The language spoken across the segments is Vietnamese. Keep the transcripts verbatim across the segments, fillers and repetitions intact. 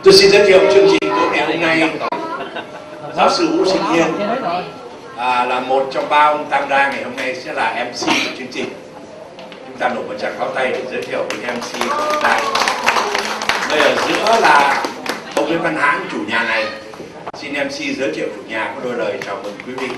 Tôi xin giới thiệu chương trình tối ngày hôm nay. Giáo sư Vũ Sinh Hiên à, là một trong ba ông tham gia ngày hôm nay sẽ là em xê của chương trình. Chúng ta nổ một tràng pháo tay để giới thiệu với em xê của chúng ta. Đây ở giữa là ông Nguyễn Văn Hãn, chủ nhà này. Xin em xê giới thiệu chủ nhà, có đôi lời chào mừng quý vị.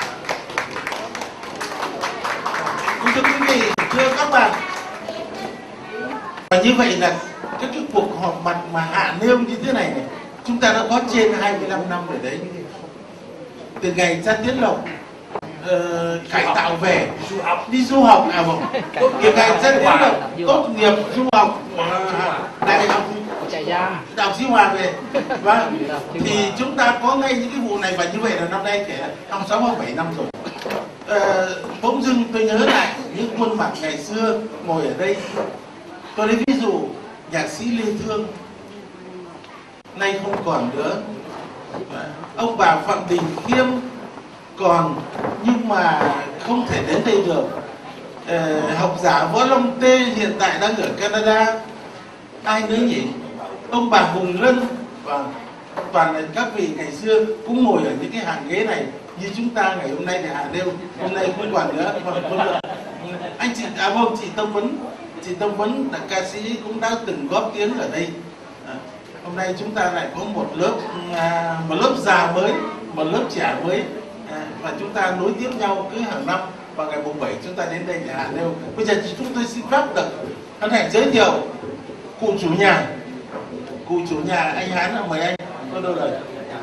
Thưa quý vị, thưa các bạn, và như vậy là các cái cuộc họp mặt mà hạ nêu như thế này, này chúng ta đã có trên hai mươi lăm năm rồi đấy. Từ ngày ra Tiến Lộc uh, cải tạo về đi du học à vâng tốt nghiệp ngày ra Tiến Lộc tốt nghiệp du học uh, đại học đại học Sĩ Hòa về, và thì chúng ta có ngay những cái vụ này, và như vậy là năm nay kể năm sáu bảy năm rồi. Uh, bỗng dưng tôi nhớ lại những khuôn mặt ngày xưa ngồi ở đây. Tôi lấy ví dụ nhạc sĩ Lê Thương nay không còn nữa, ông bà Phạm Đình Khiêm còn nhưng mà không thể đến đây được. Ờ, học giả Võ Long Tê hiện tại đang ở Canada. Ai nữa nhỉ? Ông bà Hùng Lân, và toàn là các vị ngày xưa cũng ngồi ở những cái hàng ghế này như chúng ta ngày hôm nay để hạ nêu, hôm nay không còn nữa. Anh chị à vâng chị Tâm Vấn, chị Tâm Vấn là ca sĩ cũng đã từng góp tiếng ở đây. À, hôm nay chúng ta lại có một lớp à, một lớp già mới, một lớp trẻ mới, à, và chúng ta nối tiếp nhau cứ hàng năm vào ngày mùng bảy chúng ta đến đây để hạ nêu. Bây giờ thì chúng tôi xin phép được hân hạnh giới thiệu cụ chủ nhà, cụ chủ nhà anh Hán, mời anh có đôi lời.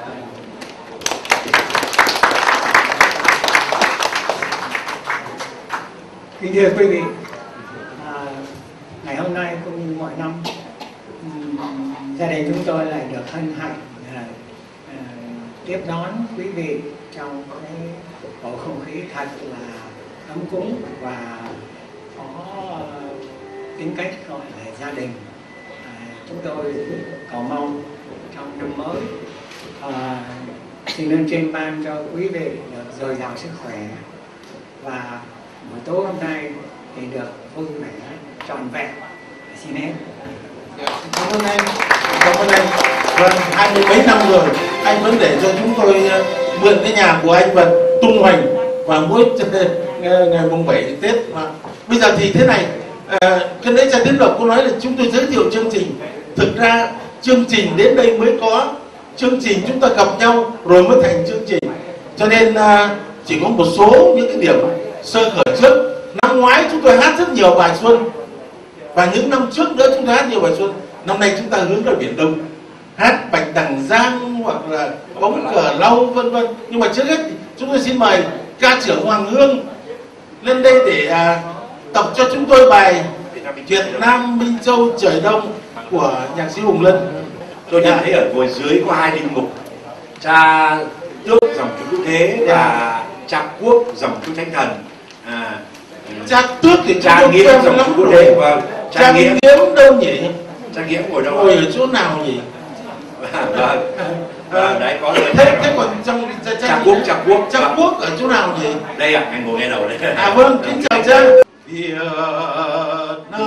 Kính thưa quý vị, à, ngày hôm nay cũng như mọi năm, um, gia đình chúng tôi lại được hân hạnh à, à, tiếp đón quý vị trong cái bầu không khí thật là ấm cúng và có tính cách gọi là gia đình. À, chúng tôi cầu mong trong năm mới à, xin ơn trên ban cho quý vị được dồi dào sức khỏe, và buổi tối hôm nay thì được vui vẻ trọn vẹn. Xin em. Cảm ơn anh. Cảm ơn anh. Vâng, hai mươi mấy năm rồi anh vẫn để cho chúng tôi mượn cái nhà của anh và tung hoành và mỗi ngày mùng bảy Tết. Mà bây giờ thì thế này, à, cái đấy Gia Tiến Lộc có nói là chúng tôi giới thiệu chương trình. Thực ra chương trình đến đây mới có, chương trình chúng ta gặp nhau rồi mới thành chương trình. Cho nên à, chỉ có một số những cái điểm sơ khởi trước. Năm ngoái chúng tôi hát rất nhiều bài xuân, và những năm trước nữa chúng ta hát nhiều bài xuân. Năm nay chúng ta hướng ra Biển Đông, hát Bạch Đằng Giang hoặc là Bóng Cờ Lau vân vân. Nhưng mà trước hết chúng tôi xin mời ca trưởng Hoàng Hương lên đây để à, tập cho chúng tôi bài Việt Nam Minh Châu Trời Đông của nhạc sĩ Hùng Lân. Tôi nhận thấy ở ngồi dưới có hai linh mục, cha Tước dòng chú Quốc Thế và cha Quốc dòng chú Thánh Thần. À, cha Tước thì cha Nghĩa dòng chú Quốc Thế và cha, cha Nghĩa đâu nhỉ? Cha Nghĩa ngồi đâu? Ngồi ở chỗ nào nhỉ? Vâng. À, đấy có rồi. Thế, thế còn trong cha, cha, cha Quốc, cha Quốc, cha vâng. Quốc ở chỗ nào nhỉ? Đây à, anh ngồi nghe đầu đấy. À vâng, kính chào cha. Việt Nam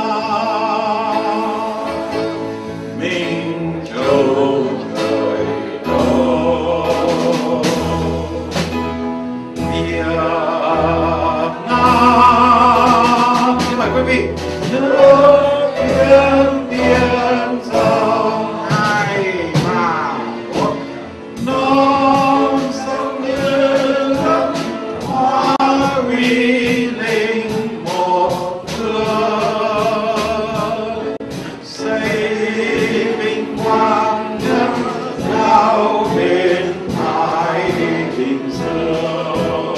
Minh Châu trời đông, Việt Nam, xin mời quý vị. Nước tiếng tiếng sông hai mà một, non sông như đất hoa uy linh một phương, xây vinh quang nước cao bên Thái Bình Dương.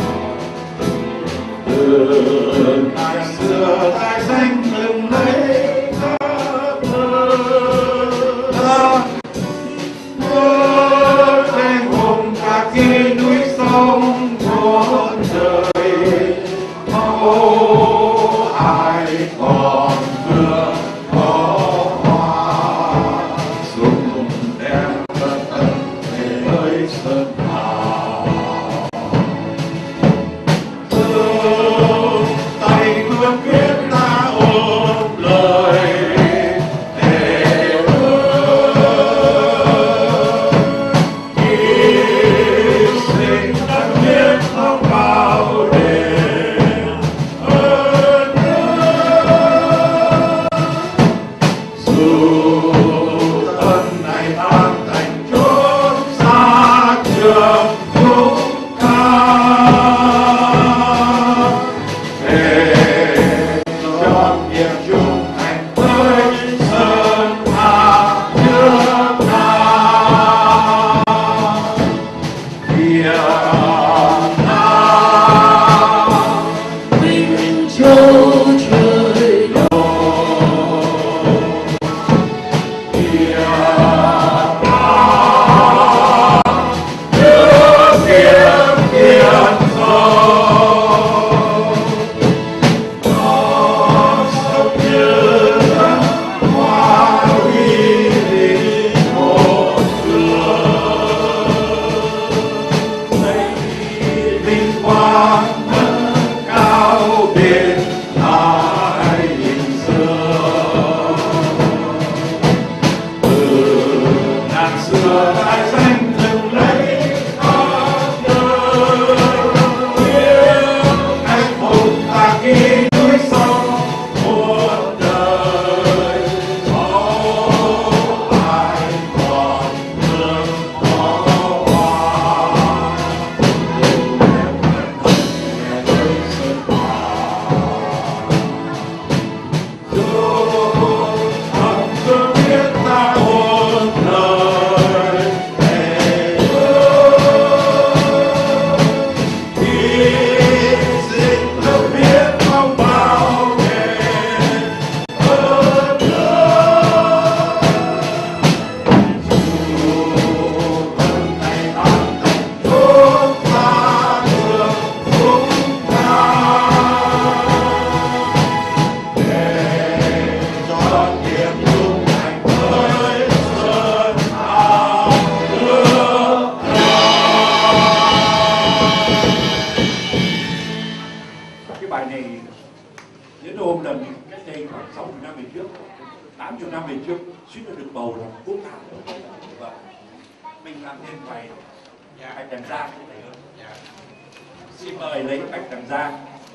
Từ ngày xưa tài danh lừng lấy thơ thơ thơ danh hùng cả khi núi sông muôn đời. Ô ai còn vương có hoa dùng đem bất tận về ơi sơn hà. non nâng cao biển Thái Bình Dương. Từ ngàn xưa tài danh từng lấy khắp nơi, tiếng anh hùng ta ghi núi sông muôn đời. Dẫu ai còn thương có hoa, dù em vẫn không nghe lời sơn hòa. Dù thầm thương biết ta muôn lời thề ước, khi dịch nước biết không bao ngày hơn nữa. Dù thân này tan thành chốn xa trường chúng ta, để cho niềm chung thành với sơn hào nước. Cái bài này Diễn Ôm lần cách đây khoảng sáu mươi năm về trước, tám mươi năm về trước, suýt nữa được bầu làm quốc thảo. Vâng. Mình làm thêm bài Bạch Đằng Giang như thế hơn. Xin mời lấy Bạch Đằng Giang.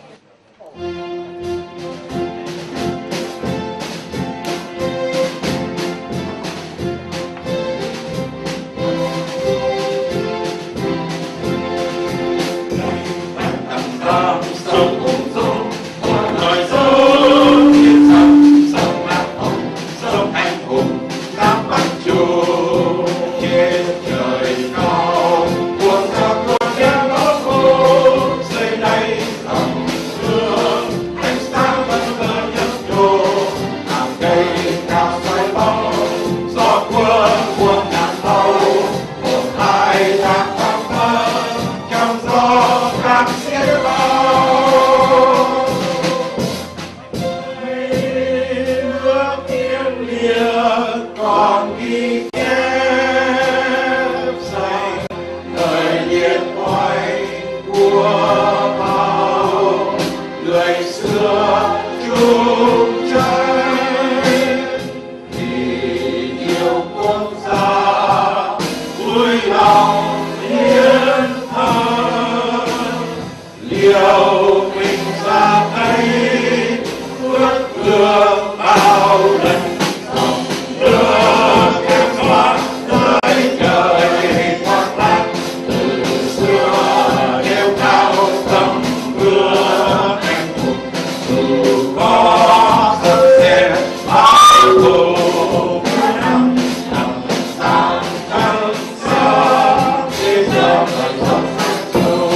Tam sông ung dung, một loài sông thiên sông, sông Lam Hồng, sông anh hùng, Nam Bắc Chu. Trên trời cao, cuồng thác cuồng đen nó khô, dưới đây dòng sương, ánh sáng vẫn vờ nhấp nhô. Hàng cây cao xoay bóng, gió cuốn cuồng ngàn tàu, một hai thác phăng phất, trong gió càng xiết bao. Nước thiêng liêng còn ghi chép danh đời liệt oai của bao người xưa chung cháy. Vì yêu quốc gia vui lòng hiến thân, liều mình ra tay bước đường bao lần. Dòng nước em thoát tới trời thoát lạc, từ xưa nêu cao tấm gương anh hùng. Dù có rất xe bão tố năm năm sao năm sao thế giờ phải sống sâu.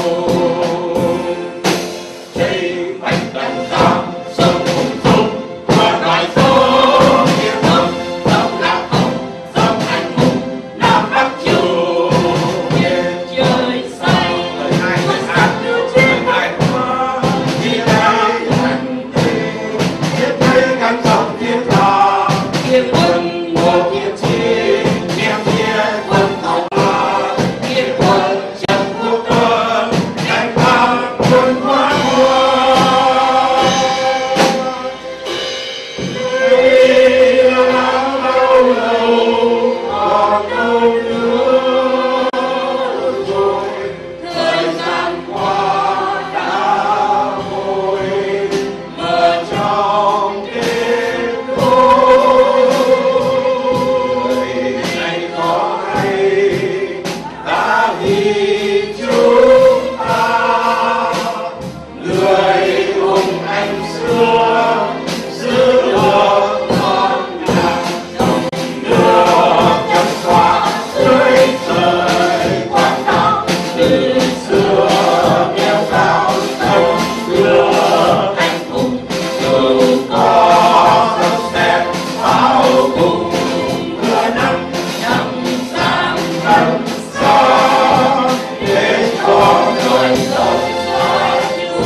Chạy Bạch Đằng Giang sông hùng dung, qua loài sông thiên sông, sông Lam Hồng, sông anh hùng, Nam Bắc Chu. Trên trời xanh thời hai thời hát trên hai hoa, khi đây thành thị thiết thấy cánh sông thiên thà. Thiên quân một thiên chi, niềm thiên quân thầu hoa, thiên quân trần quốc quân, đánh thắng quân hóa hoa. Đây là lâu lâu còn đâu nữa rồi, thời gian qua đã vội mơ trong đêm tối. Này có hay ta vì chúng ta, người hùng anh xưa giữ được con nhà. Dòng nước trong xóa dưới trời quang đỏ, từ xưa nêu cao tấm gương anh hùng. Dù có rất đẹp bão cùng mưa nắng, năm sáng năm sao để con người sống soi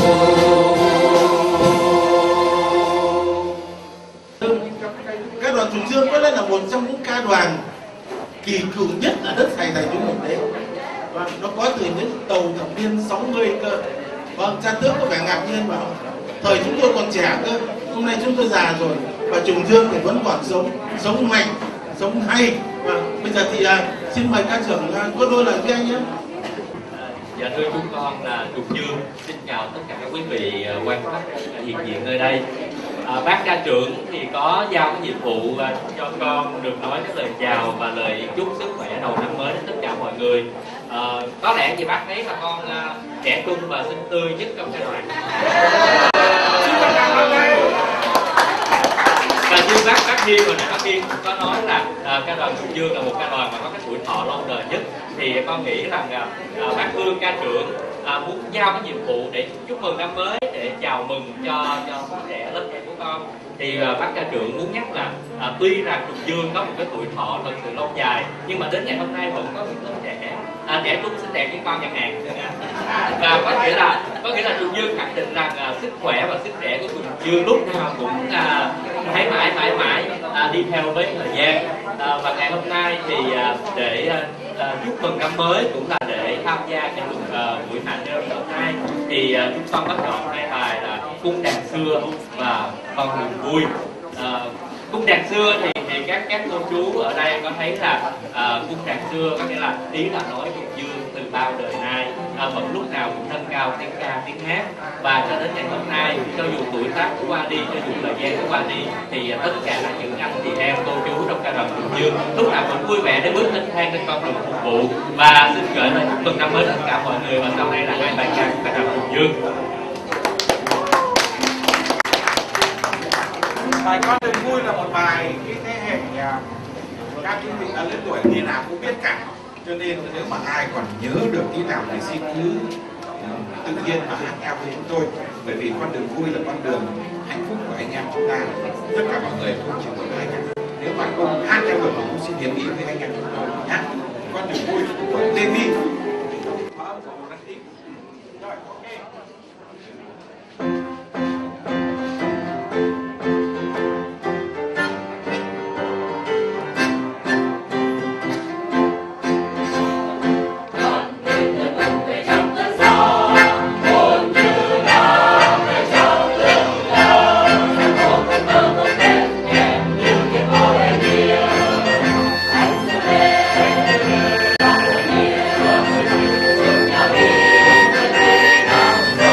Ca đoàn Chủ Trương có lẽ là một trong những ca đoàn kỳ cựu nhất ở đất Sài Thành chúng mình đấy. Và nó có từ những đầu thập niên sáu mươi cơ. Vâng, cha tước có vẻ ngạc nhiên bảo thời chúng tôi còn trẻ cơ, hôm nay chúng tôi già rồi và Trùng Dương thì vẫn còn sống, sống mạnh, sống hay. Và bây giờ thì à, xin mời ca trưởng à, có đôi lời với anh nhé. Dạ thưa chúng con là Trùng Dương, xin chào tất cả các quý vị quan khách hiện diện nơi đây. À, bác ca trưởng thì có giao cái nhiệm vụ à, cho con được nói cái lời chào và lời chúc sức khỏe đầu năm mới đến tất cả mọi người. À, có lẽ thì bác thấy là con à, trẻ trung và xinh tươi nhất trong cái đoàn. Và như bác bác Hiên và bác Hiên có nói là à, ca đoàn Trùng Dương là một ca đoàn mà có cái tuổi thọ lâu đời nhất, thì con nghĩ rằng à, à, bác Hương ca trưởng à, muốn giao cái nhiệm vụ để chúc mừng năm mới, để chào mừng cho cho các trẻ lớp trẻ của con. Thì à, bác ca trưởng muốn nhắc là à, tuy rằng Trùng Dương có một cái tuổi thọ thật sự lâu dài, nhưng mà đến ngày hôm nay vẫn có những lớp trẻ à, trẻ trung xinh đẹp như con chẳng hạn. Và có nghĩa là có nghĩa là Trùng Dương khẳng định rằng à, sức khỏe và sức trẻ của Trùng Dương lúc nào cũng à, mãi mãi mãi mãi à, đi theo với thời gian. À, và ngày hôm nay thì à, để à, à, chúc mừng năm mới cũng là để tham gia cái buổi, à, buổi hạ nêu hôm nay, thì à, chúng con có chọn hai bài là Cung đàn xưa và Con đường vui. À, cung đàn xưa thì, thì các các cô chú ở đây có thấy là à, cung đàn xưa có nghĩa là ý là nói Trùng Dương từ bao đời nay à, vẫn lúc nào cũng nâng cao tiếng ca tiếng hát, và cho đến ngày hôm nay cho dù tuổi tác của qua đi, cho dù thời gian của qua đi, thì à, tất cả những anh chị em cô chú trong ca đoàn Trùng Dương lúc nào cũng vui vẻ để bước lên thang trên con đường phục vụ. Và xin gửi lời chúc mừng năm mới tất cả mọi người, và sau đây là hai bài ca của ca đoàn Trùng Dương. Bài Con đường vui là một bài cái thế hệ à, các quý vị đã lớn tuổi khi nào cũng biết cả, cho nên nếu mà ai còn nhớ được tí nào thì xin cứ tự nhiên mà hát theo với chúng tôi, bởi vì con đường vui là con đường hạnh phúc của anh em chúng ta, tất cả mọi người không chỉ một anh em. Nếu mà không hát theo được thì cũng xin hiệp nghị với anh em chúng tôi nhé. Con đường vui của Levi. Rồi, ok. Hãy subscribe cho kênh Ghiền Mì Gõ để không bỏ lỡ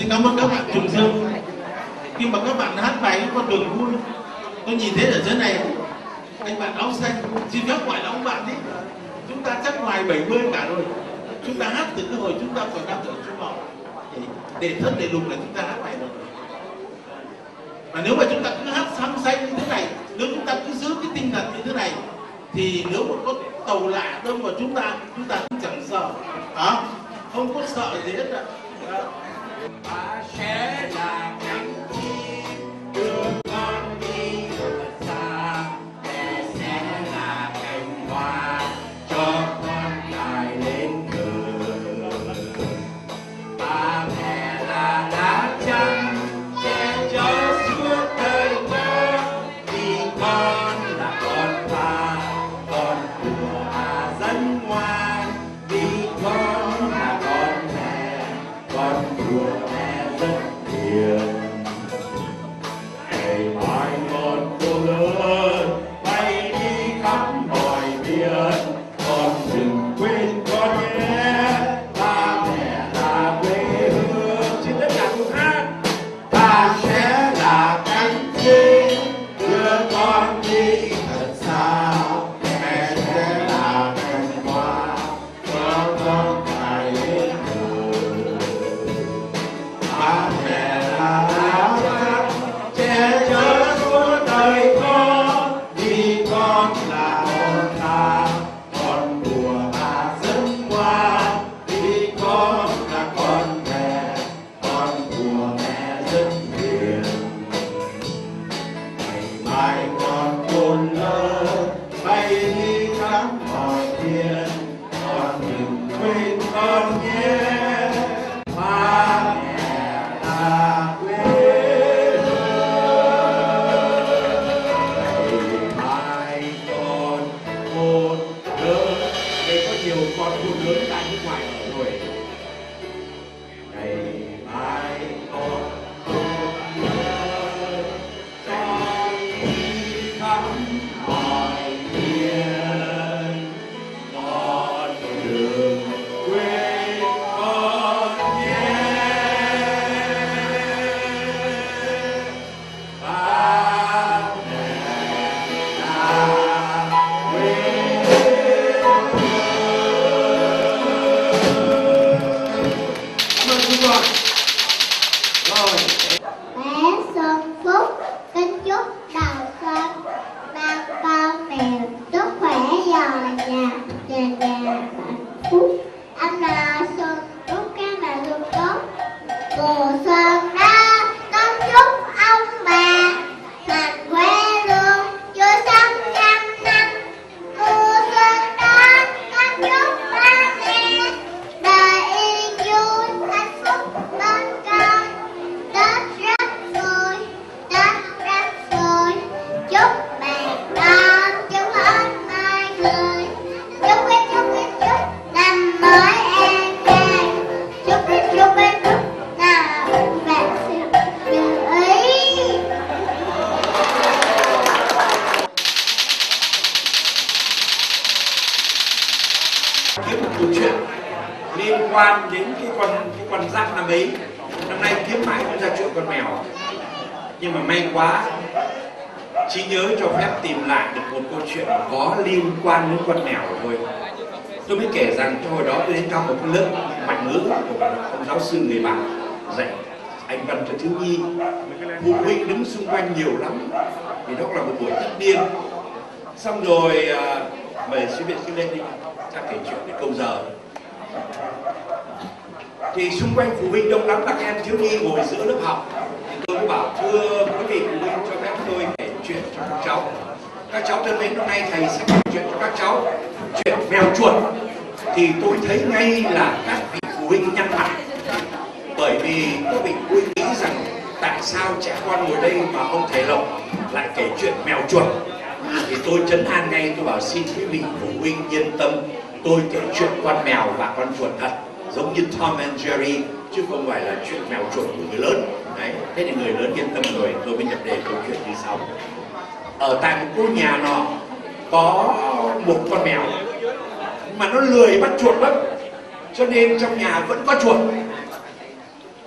Xin cảm ơn các bạn trùng dương. Khi mà các bạn hát bài con đường vui, tôi nhìn thấy ở dưới này anh bạn áo xanh, xin phép gọi là ông bạn đi. Chúng ta chắc ngoài bảy mươi cả rồi. Chúng ta hát từ cái hồi chúng ta còn đang ở trung học để thất để lục là chúng ta hát bài rồi. Và nếu mà chúng ta cứ hát sáng xanh như thế này, nếu chúng ta cứ giữ cái tinh thần như thế này, thì nếu mà có tàu lạ đâm vào chúng ta, chúng ta cũng chẳng sợ, à, không có sợ gì hết ạ. Ta sẽ là cánh chim đưa con đi thật xa, mẹ sẽ là cành hoa cho con cài lên cờ. Ba mẹ là lá chắn che chở suốt đời thơ, vì con là con hoa, con của à dân ngoan, vì con là con mẹ, con của mẹ rất hiền. Ngày mai một cô lớn bay đi khắp mọi miền, con đừng quên con nhé, ba mẹ là quê hương. Xin tất cả cùng hát. Ta sẽ là cánh chim đưa con đi thật xa, mẹ sẽ là cành hoa cho con cài lên cờ. Ba mẹ là lá chắn che chở suốt đời con, vì con là con ta, con của bà dân ngoan, vì con là con mẹ, con của mẹ rất hiền. Ngày mai con khôn lớn bay đi khắp mọi miền, con đừng quên con nhé, ba mẹ là quê hương. Ngày mai con khôn lớn, đây có nhiều con khôn lớn tại nước ngoài ở rồi. Ngày mai con khôn lớn con đi khắp mọi miền, con đừng quên con nhé, ba mẹ là quê hương. Cảm ơn chúng con. Rồi. Bé Xuân Phúc kính chúc đầu xuân bao con mèo sức khỏe giàu nhà nhà nhà hạnh phúc. Anh là Xuân chúc các bạn luôn tốt. Mùa xuân đã con chúc ông bà mạnh khỏe luôn vui sống trăm năm. Mùa xuân đã con chúc ba mẹ đời yên vui hạnh phúc bên con. Tết rất vui, Tết rất vui, chúc mẹ con chúc hết mai người, chúc cái chúc cái chúc năm mới an khang, chúc cái chúc cái chúc nào vạn sự như ý. Kiếm một câu chuyện liên quan đến cái con cái con rác năm ấy. Năm nay kiếm mãi không ra chuyện con mèo, nhưng mà may quá trí nhớ cho phép tìm lại được một câu chuyện có liên quan đến con mèo thôi. Tôi mới kể rằng cho hồi đó tôi đến thăm một cái lớp ngoại ngữ của ông giáo sư người bạn dạy anh văn cho thiếu nhi, phụ huynh đứng xung quanh nhiều lắm vì đó là một buổi tất niên. Xong rồi uh, mời sư viện sư lên đi, ta kể chuyện để câu giờ. Thì xung quanh phụ huynh đông lắm, các em thiếu nhi ngồi giữa lớp học. Thì tôi mới bảo thưa quý vị phụ huynh cho phép tôi kể chuyện cho các cháu. Các cháu thân mến, hôm nay thầy sẽ kể chuyện cho các cháu chuyện mèo chuột. Thì tôi thấy ngay là các vị phụ huynh nhăn mặt, bởi vì các vị phụ huynh nghĩ rằng tại sao trẻ con ngồi đây mà ông thầy Lộc lại kể chuyện mèo chuột. Thì tôi trấn an ngay, tôi bảo xin quý vị phụ huynh yên tâm, tôi kể chuyện con mèo và con chuột thật, giống như Tom and Jerry, chứ không phải là chuyện mèo chuột của người lớn. Đấy, thế thì người lớn yên tâm rồi. Tôi mới nhập đề câu chuyện như sau. Ở tại một ngôi nhà nọ có một con mèo, mà nó lười bắt chuột lắm, cho nên trong nhà vẫn có chuột.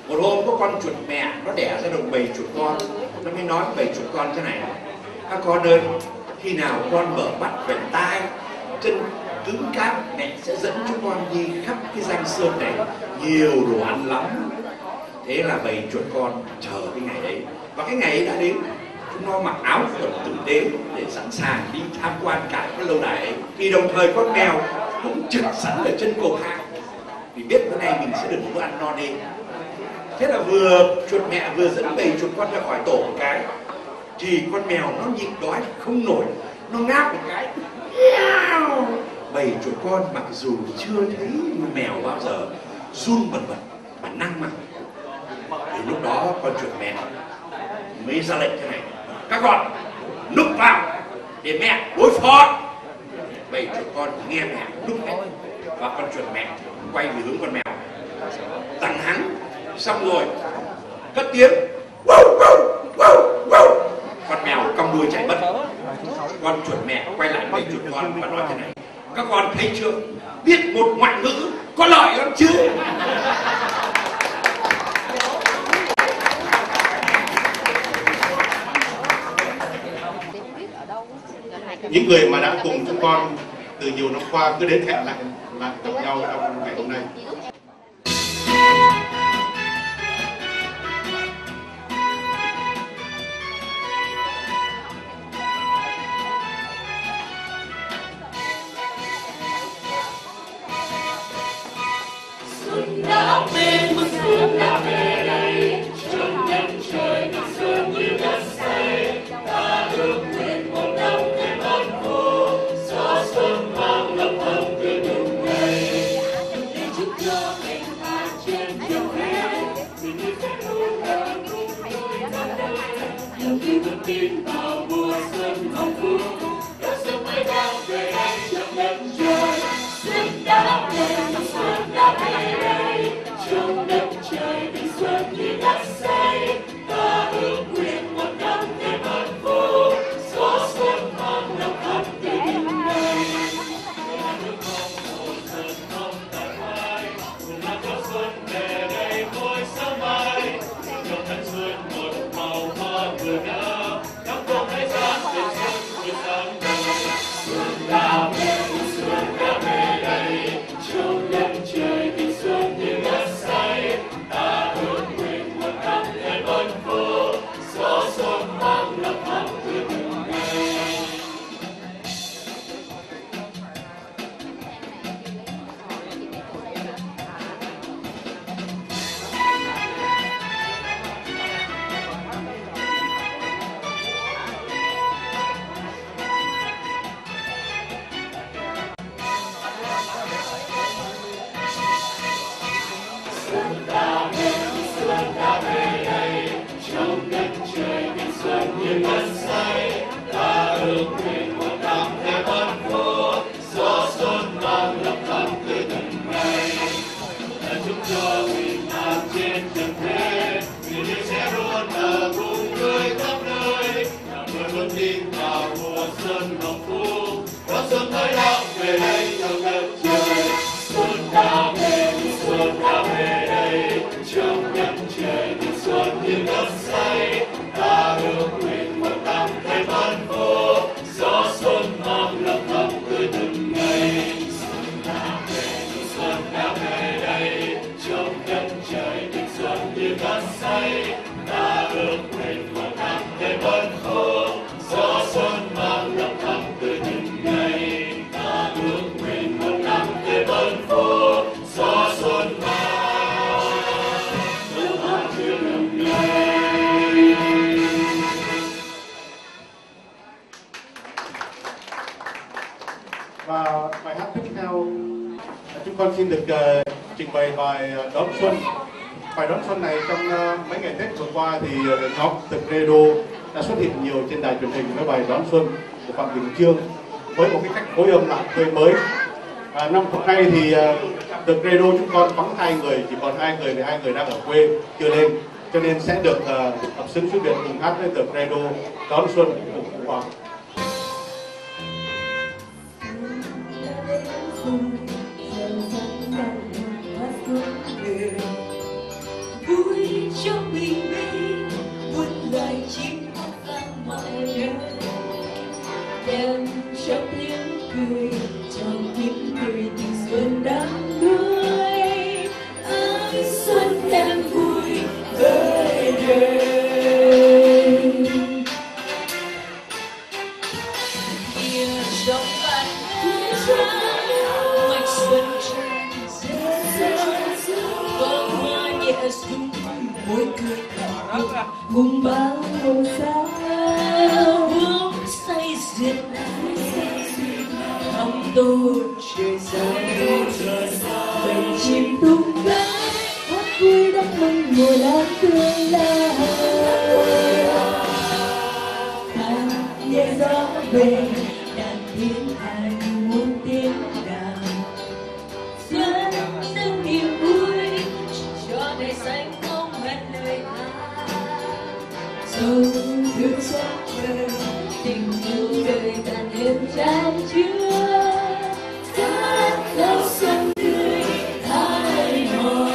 Một hôm có con chuột mẹ nó đẻ ra được bảy chuột con, nó mới nói bảy chuột con thế này: các con ơi, khi nào con mở mắt về tai chân cứng cáp, mẹ sẽ dẫn chúng con đi khắp cái Giang Sơn này, nhiều đồ ăn lắm. Thế là bảy chuột con chờ cái ngày ấy, và cái ngày ấy đã đến. Chúng nó mặc áo quần tử tế để sẵn sàng đi tham quan cả cái lâu đài ấy. Thì đồng thời con mèo cũng trực sẵn ở chân cầu thang, vì biết bữa nay mình sẽ được bữa ăn no nê. Thế là vừa chuột mẹ vừa dẫn bầy chuột con ra khỏi tổ một cái, thì con mèo nó nhịn đói không nổi, nó ngáp một cái, bầy chuột con mặc dù chưa thấy mèo bao giờ, run bần bật và năng mặt. Thì lúc đó con chuột mẹ mới ra lệnh thế này: các con núp vào để mẹ đối phó. Bầy chuột con nghe mẹ núp hết, và con chuột mẹ quay về hướng con mèo tặng hắn, xong rồi cất tiếng wow, wow, wow, wow. Con mèo cong đuôi chạy mất. Con chuột mẹ quay lại bầy chuột con và nói thế này: các con thấy chưa, biết một ngoại ngữ có lợi lắm chứ. Những người mà đã cùng chúng con từ nhiều năm qua cứ đến hẹn lại lại gặp nhau trong ngày hôm nay. Xuân đã về, mừng xuân đã về đây, trong nhân trời mừng xuân như đất xây. Ta ước nguyện một năm thêm ơn phúc, gió xuân mang lập thầm từ từng ngày. Để chúc cho mình an trên nhiều thế, tình yêu sẽ luôn là cùng đôi ta. Nhiều khi vững tin vào mùa xuân hạnh phúc, đã sớm mới đang về đây trong nhân trời. Xuân đã về, mừng xuân đã về đây, trong đất trời tình xuân như đất xây. Ta ước nguyện một năm thêm hạnh phúc, gió xuân mang năm khắp từ từng ngày. Ta ước mong mùa xuân không tàn phai, cùng là gió xuân về đây mỗi sáng mai. Trong thanh xuân một màu hoa vừa nở, các cô hãy dáng về xuân vừa sáng ngời. Xuân đã về, xuân đã về đây, trong đất trời tình xuân như đất xây. Ta ước nguyện một năm thêm ơn phúc, gió xuân mang lập thầm từ từng ngày. Xuân đã về, xuân đã về đây, trong đất trời tình xuân như đất xây. Ta ước nguyện một năm thêm ơn phúc, gió xuân mang lập thầm từ từng ngày. Ta chúc cho bình an trên từng thế, vì yêu sẽ luôn ở cùng người khắp nơi. Là người luôn tin vào mùa xuân hạnh phúc, gió xuân mới đang về đây trong đất trời. Xuân đã về, xuân đã về đây, trong đất trời tình xuân như đất xây. Ta ước nguyện một năm thêm ơn phúc, gió xuân mang lập thầm từ từng ngày. Xuân đã về, xuân đã về đây, trong đất trời tình xuân như đất xây. Ta ước nguyện một năm thêm ơn phúc, gió xuân mang lập thầm từ từng ngày. Ta ước nguyện một năm thêm ơn phúc, gió xuân mang lập thầm từ từng ngày. Và bài hát tiếp theo chúng con xin được uh, trình bày bài uh, Đón Xuân. Bài Đón Xuân này trong uh, mấy ngày Tết vừa qua thì uh, nhóm The Credo đã xuất hiện nhiều trên đài truyền hình với bài Đón Xuân của Phạm Đình Chương với một cái cách phối âm lại tươi mới. À, năm hôm nay thì uh, The Credo chúng con vắng hai người, chỉ còn hai người, thì hai người đang ở quê chưa lên, cho nên sẽ được uh, học sinh xuất biệt cùng hát với The Credo Đón Xuân cùng Vũ Hoàng. Vui muôn bao muôn sao bước say duyên lòng tôi trời sao bầy chim tung bay hát vui đắm mừng mùa lan tương lai tháng nhẹ gió về đàn thiên hành muôn tiếng đàn xuân dâng niềm vui cho đời xanh không hết lời hát sâu thương xót đời tình yêu đời càng thêm chan chứa cát cao xuân tươi hai hoa.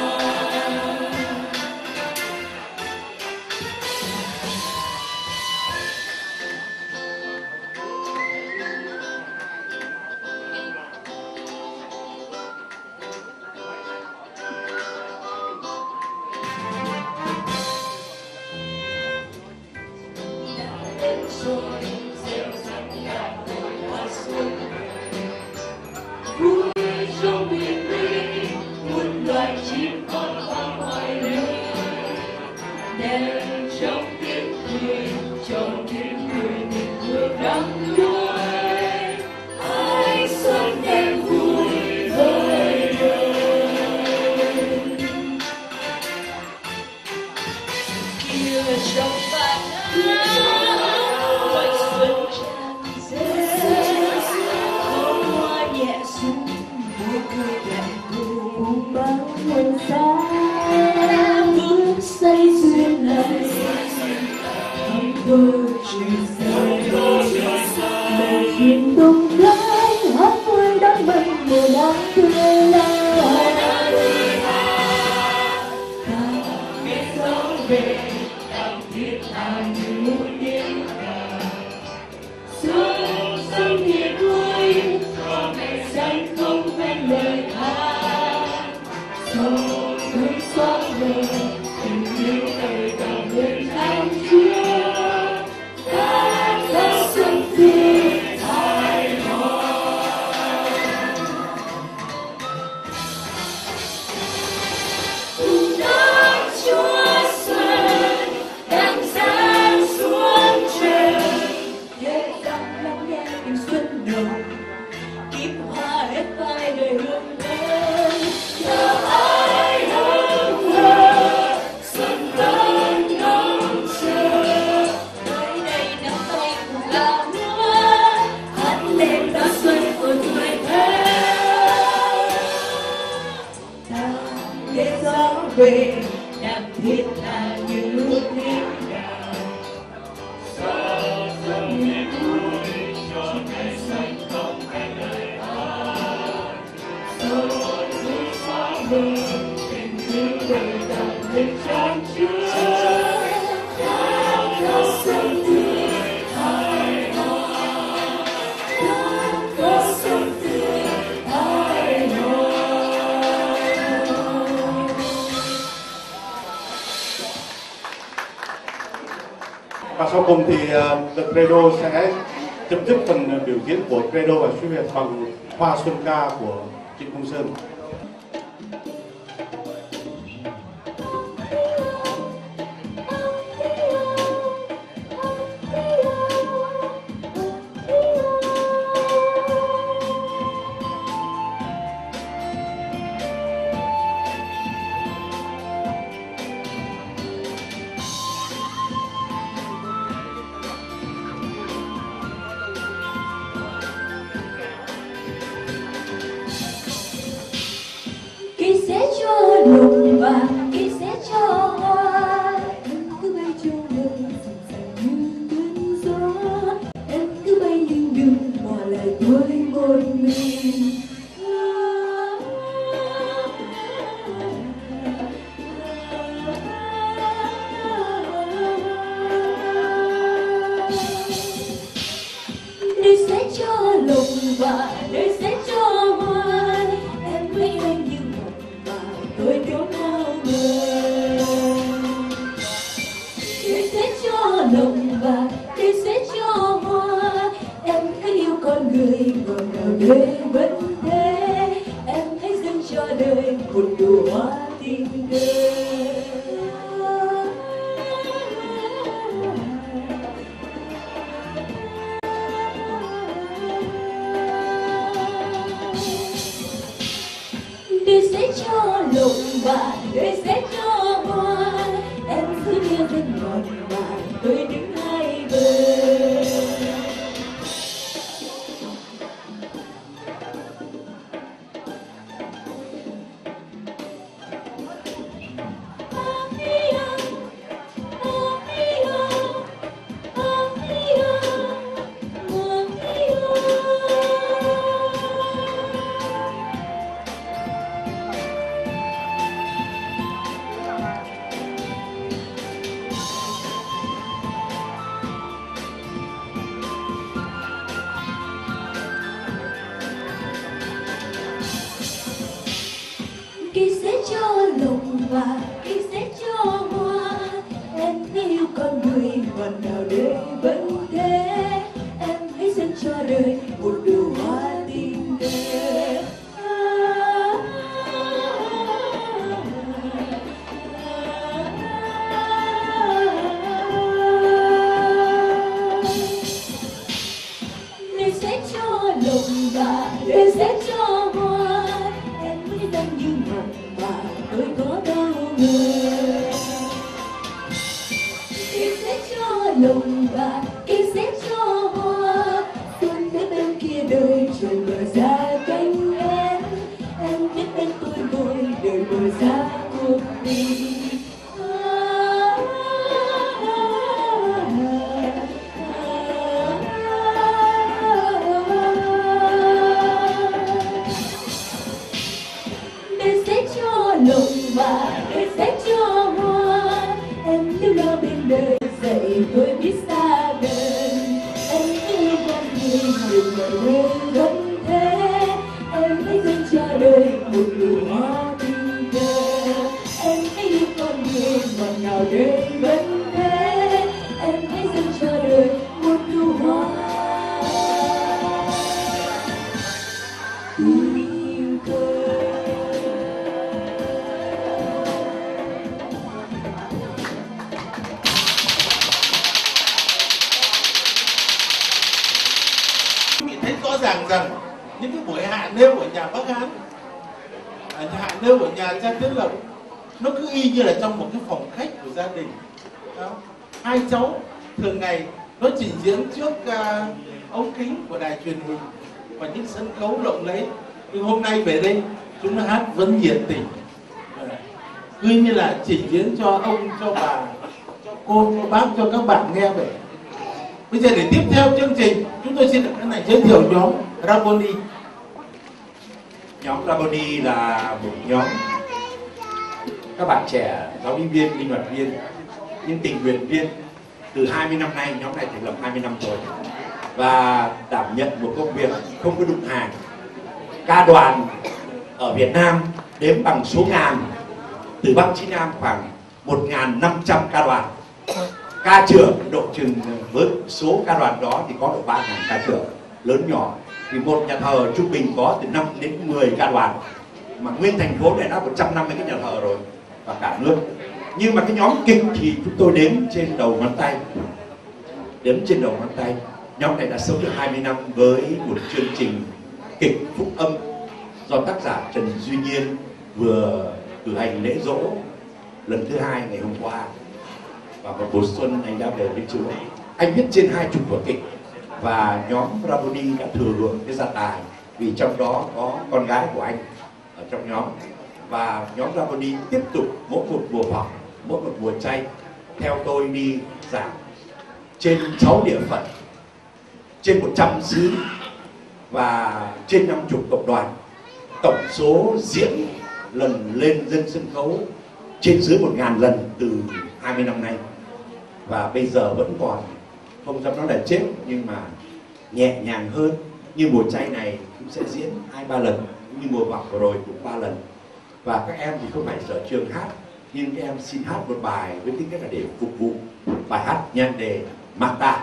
Và sau cùng thì uh, The Credo sẽ chấm dứt phần biểu diễn của Credo và Suy Việt bằng Hoa Xuân Ca của Trịnh Công Sơn. đời một đóa hoa tình đời. Đời sẽ cho lộng và đời sẽ cho hoa, em cứ nghe tên ngọt ngào tôi đứng hai bên. Cây sẽ cho lộng và cây sẽ cho hoa, em yêu con người ngọt ngào đời vẫn thế, em hãy dâng cho đời một nụ hoa tình đẹp. Đời sẽ cho lộng và đời sẽ cho hoa, em mới dâng như mộng mà tôi có đau người. Cây sẽ cho lộng và cây sẽ cho hoa, xuân đến bên kia đời trời mở ra cánh em, em biết bên tôi ngồi đời mở ra cuộc tình. Lộng và đời sẽ cho hoa, em nếu lo bên đời dậy tôi biết xa gần, em yêu con người nhiều người vẫn thế, em hãy dâng cho đời một nụ hoa tình đẹp, em hãy yêu con người ngọt ngào đời vẫn thế, em hãy dâng cho đời một nụ hoa tình cờ. Rõ ràng rằng những cái buổi hạ nêu ở nhà Bắc Hán, hạ nêu ở nhà Cha Tiến Lộc, nó cứ y như là trong một cái phòng khách của gia đình. Đó. Hai cháu thường ngày nó trình diễn trước uh, ống kính của đài truyền hình và những sân khấu rộng lấy. Nhưng hôm nay về đây chúng nó hát vẫn nhiệt tình, cứ như là trình diễn cho ông, cho bà, cho cô, cho bác, cho các bạn nghe vậy. Bây giờ để tiếp theo chương trình, chúng tôi xin được cái này giới thiệu nhóm Raboni. Nhóm Raboni là một nhóm các bạn trẻ, giáo viên viên, linh hoạt viên, những tình nguyện viên. Từ hai mươi năm nay, nhóm này thành lập hai mươi năm rồi và đảm nhận một công việc không có đụng hàng. Ca đoàn ở Việt Nam đếm bằng số ngàn, từ Bắc chí Nam khoảng một nghìn năm trăm ca đoàn. Ca trưởng độ chừng với số ca đoàn đó thì có độ ba nghìn ca trưởng lớn nhỏ, thì một nhà thờ trung bình có từ năm đến mười ca đoàn, mà nguyên thành phố này đã một trăm năm mươi cái nhà thờ rồi và cả nước. Nhưng mà cái nhóm kịch thì chúng tôi đếm trên đầu ngón tay, đếm trên đầu ngón tay. Nhóm này đã sống được hai mươi năm với một chương trình kịch phúc âm do tác giả Trần Duy Nhiên vừa cử hành lễ dỗ lần thứ hai ngày hôm qua, và một mùa xuân anh đã về với Chúa. Anh viết trên hai chục vở kịch và nhóm Raboni đã thừa hưởng cái gia tài vì trong đó có con gái của anh ở trong nhóm. Và nhóm Raboni tiếp tục mỗi một mùa học, mỗi một mùa chay theo tôi đi giảng trên sáu địa phận, trên một trăm xứ và trên năm chục cộng đoàn. Tổng số diễn lần lên dân sân khấu trên dưới một ngàn lần từ hai mươi năm nay. Và bây giờ vẫn còn, không dám nói là chết, nhưng mà nhẹ nhàng hơn. Như mùa chay này cũng sẽ diễn hai ba lần, như mùa vọng vừa rồi cũng ba lần. Và các em thì không phải sở trường hát, nhưng các em xin hát một bài với tính cách là để phục vụ bài hát nhan đề Mata.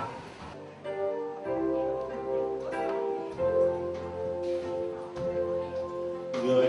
Người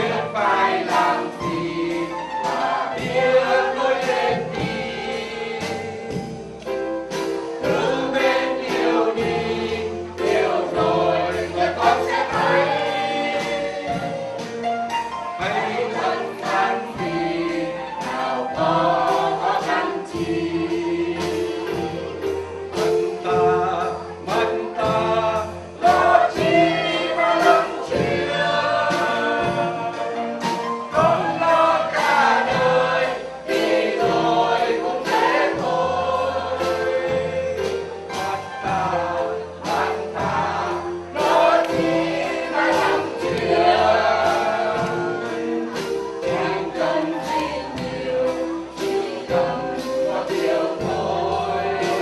biết phải làm gì và biết lối lên đi. Cứ bên yêu đi, yêu rồi người con sẽ thấy. Hãy thân gian gì nào có khó khăn chi. Mất ta, mất ta, lo chi mà lắm chuyện. Không lo cả đời, đi rồi cũng thế thôi. Mất ta, mất ta, lo chi mà lắm chuyện. Chẳng cần gì nhiều, chỉ cần một điều thôi.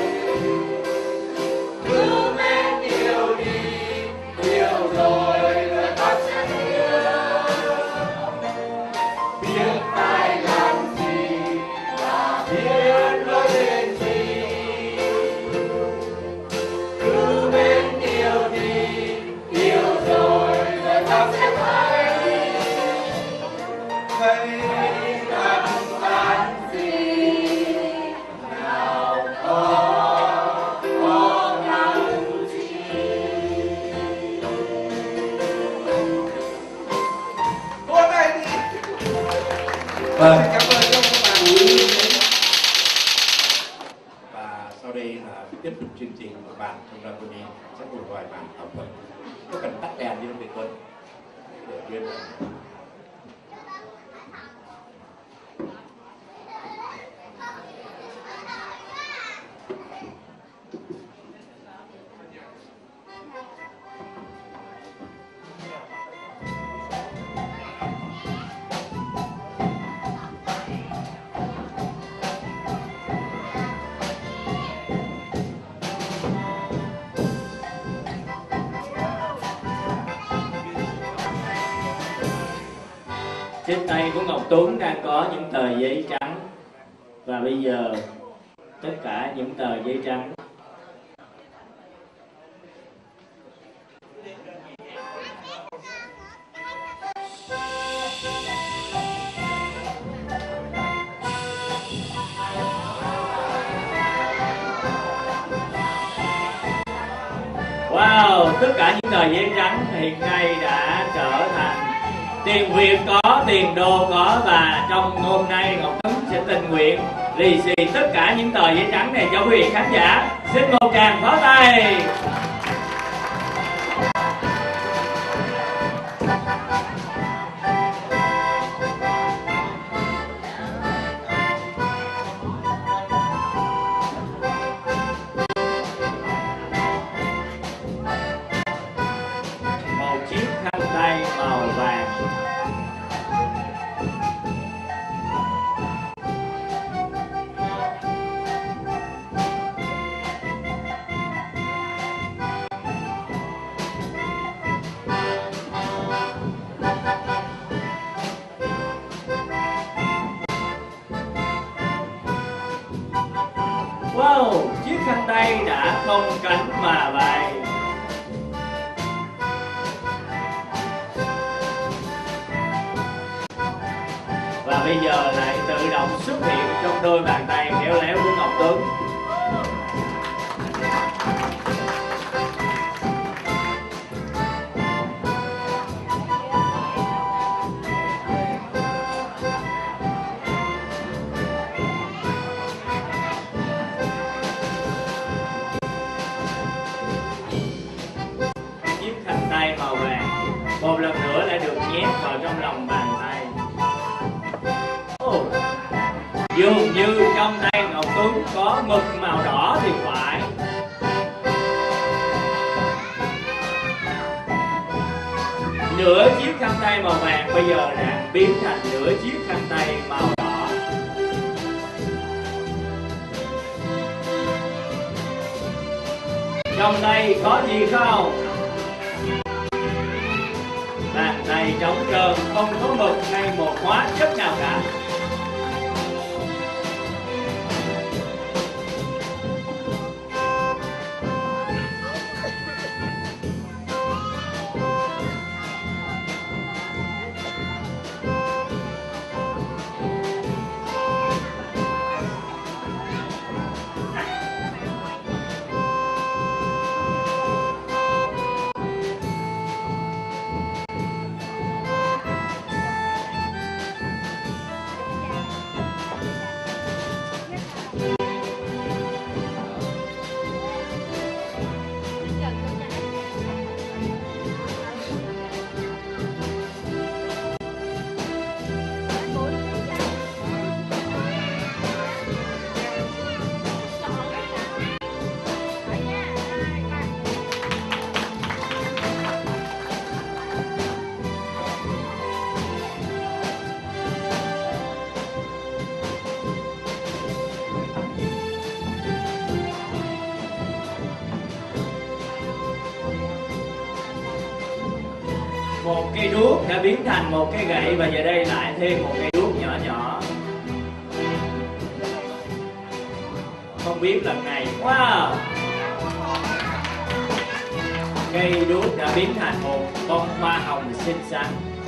Cứ bên yêu đi, yêu rồi người con sẽ hiểu. Biết phải làm gì và biết lối lên gì. Cứ bên yêu đi, yêu rồi người con sẽ thấy. Vậy cần làm gì nào có khó khăn chi. Vỗ tay đi. Vâng. Cảm ơn các bạn. Và sau đây là tiếp tục chương trình của bạn trong ra tôi sẽ cùng gọi bạn học thuật. Có cần tắt đèn đi không Việt Quân? Để duyên là trên tay của Ngọc Tuấn đang có những tờ giấy trắng, và bây giờ tất cả những tờ giấy trắng wow, tất cả những tờ giấy trắng hiện nay đã trở thành tiền Việt có, tiền đô có, và trong hôm nay Ngọc Tuấn sẽ tình nguyện lì xì tất cả những tờ giấy trắng này cho quý vị khán giả. Xin một tràng pháo tay. Một chiếc khăn tay màu vàng. Wow, chiếc khăn tay đã không cánh mà bay. Và bây giờ lại tự động xuất hiện trong đôi bàn tay khéo léo của Ngọc Tuấn. Chiếc khăn tay màu vàng một lần nữa lại được nhét vào trong lòng bàn tay. Oh, dường như trong tay Ngọc Tuấn có mực màu đỏ thì phải. Nửa chiếc khăn tay màu vàng bây giờ đã biến thành nửa chiếc khăn tay màu đỏ. Trong đây có gì không? Bàn tay trống trơn, không có mực hay một hóa chất nào cả. một cây đuốc đã biến thành một cây gậy và giờ đây lại thêm một cây đuốc nhỏ nhỏ. Không biết lần này, wow, cây đuốc đã biến thành một bông hoa hồng xinh xắn.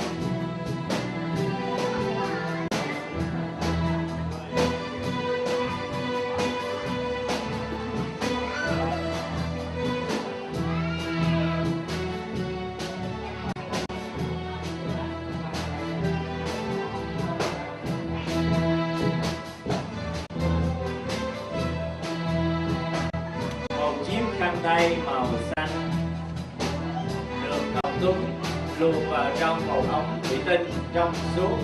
Khăn tay màu xanh được ngọc tuấn luồn vào trong một ống thủy tinh trong suốt.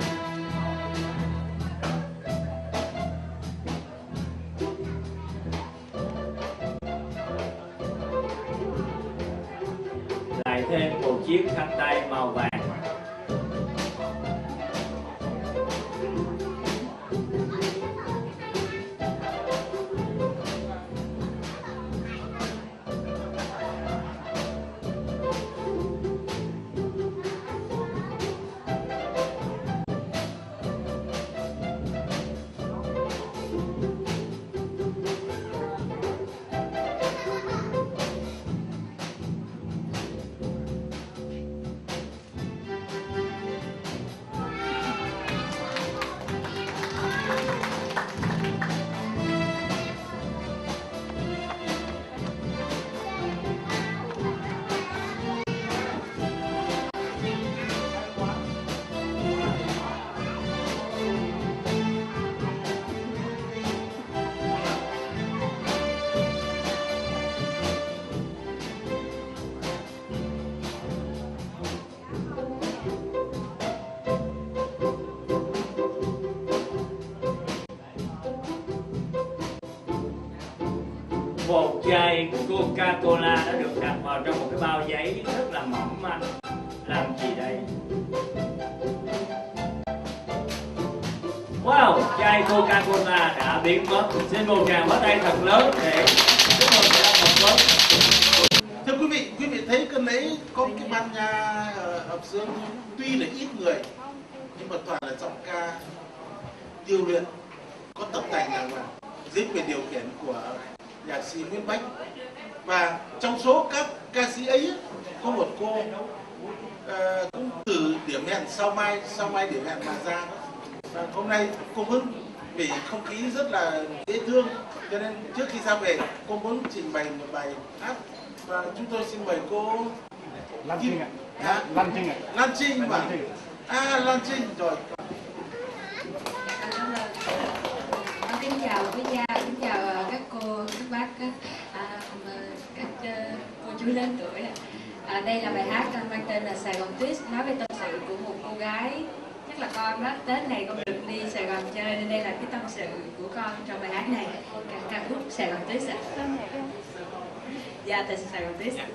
Lại thêm một chiếc khăn tay màu vàng. Một chai Coca-Cola đã được đặt vào trong một cái bao giấy rất là mỏng manh. Làm gì đây? Wow, chai Coca-Cola đã biến mất. Xin một tràng pháo tay thật lớn để chúc mừng các bạn một tốt. Thưa quý vị, quý vị thấy cái lễ có cái ban nhạc hợp xướng tuy là ít người nhưng mà toàn là giọng ca điêu luyện, có tập tành đàng hoàng, diễn về điều khiển của nhạc sĩ Nguyễn Bách. Và trong số các ca sĩ ấy có một cô uh, cũng từ điểm hẹn sau mai sau mai điểm hẹn mà ra. Và hôm nay cô Hưng vì không khí rất là dễ thương cho nên trước khi ra về cô muốn trình bày một bài hát và chúng tôi xin mời cô Lan Trinh ạ. À? Lan Trinh ạ. Lan Trinh và à Lan Trinh rồi. Con kính chào quý gia, kính chào các cô, các bác, các, à, các uh, cô chú lớn tuổi. À, đây là bài hát mang tên là Sài Gòn Twist, nói về tâm sự của một cô gái. Chắc là con đó, Tết này con được đi Sài Gòn chơi nên đây là cái tâm sự của con trong bài hát này. Ca, ca khúc Sài Gòn Twist ạ. Dạ, từ Sài Gòn Twist.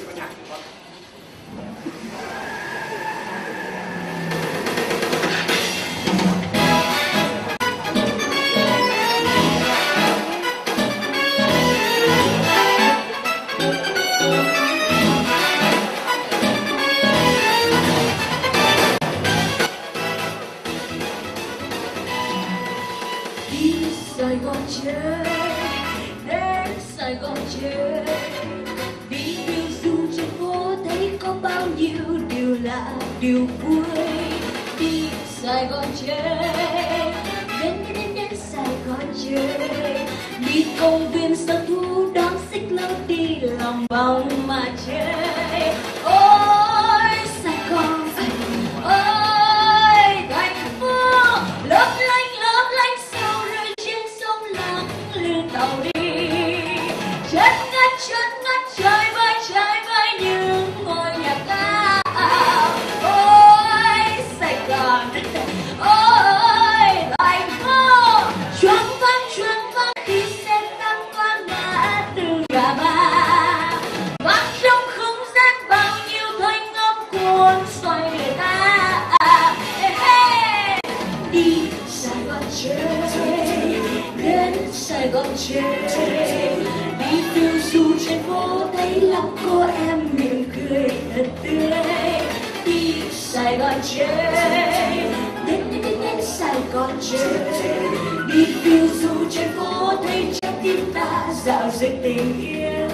Sài Gòn chơi, đến Sài Gòn chơi, đi điều du trên phố thấy có bao nhiêu điều lạ điều vui. Đi Sài Gòn chơi, đến đến đến Sài Gòn chơi, đi công viên sở thú đón xích lô đi lòng vòng mà chơi. Ôi Sài Gòn, ôi thành phố lấp lánh lấp lánh sao rơi trên sông lặng lưng tàu đi. Chân ngắt chân ngắt trời vơi trời vơi những ngôi nhà cao. Ôi Sài Gòn, ôi thành phố choáng váng choáng váng khi xe tăng qua ngã tư Gà Ba. Vang trong không trời, đi phiêu du trên phố thấy trái tim ta dạo dực tình yêu.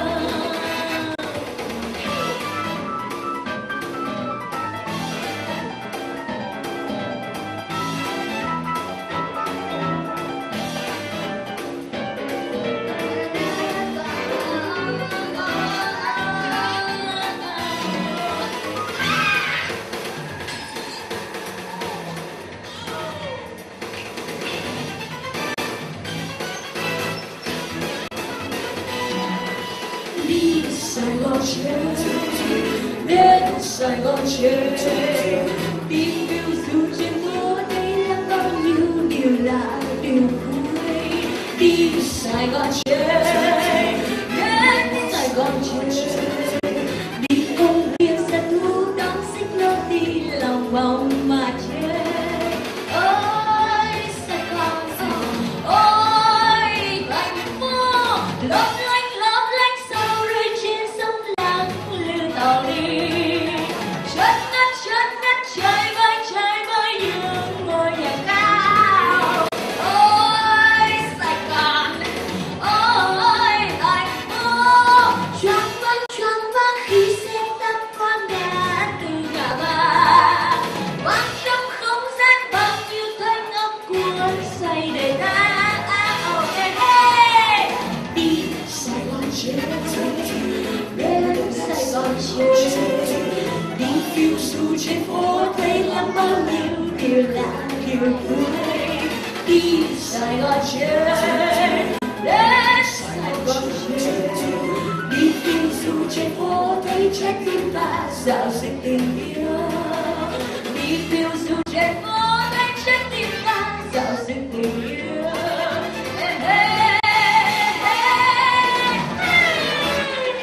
Sài Gòn chơi, đến Sài Gòn chơi, đi phiêu du trên phố đây là bao nhiêu điều lạ điều vui. Đi Sài Gòn chơi, đến Sài Gòn chơi, đi công viên sa thú đón xích lô đi lòng vòng mà chơi. Ôi Sài Gòn, ôi thành phố lấp lánh lấp lánh sâu rơi trên sông lặng lưu tàu đi. Chớt ngất chớt ngất trời vơi trời vơi những ngôi nhà cao. Ôi Sài Gòn, ôi thành phố choáng váng choáng váng khi xem tắm khoáng đá từ ngã ba. Vang trong không gian bao nhiêu thanh âm cuốn say đời ta. Oh, hey, hey. Đi Sài Gòn chơi, đến Sài Gòn chơi, đi phiêu du trên phố thấy lắm bao nhiêu điều lạ điều vui. Đi Sài Gòn chơi, đến Sài Gòn chơi, đi phiêu du trên phố thấy trái tim ta dạo dực tình yêu. Đi phiêu du trên phố thấy trái tim ta dạo dực tình yêu. Hey, hey, hey, hey.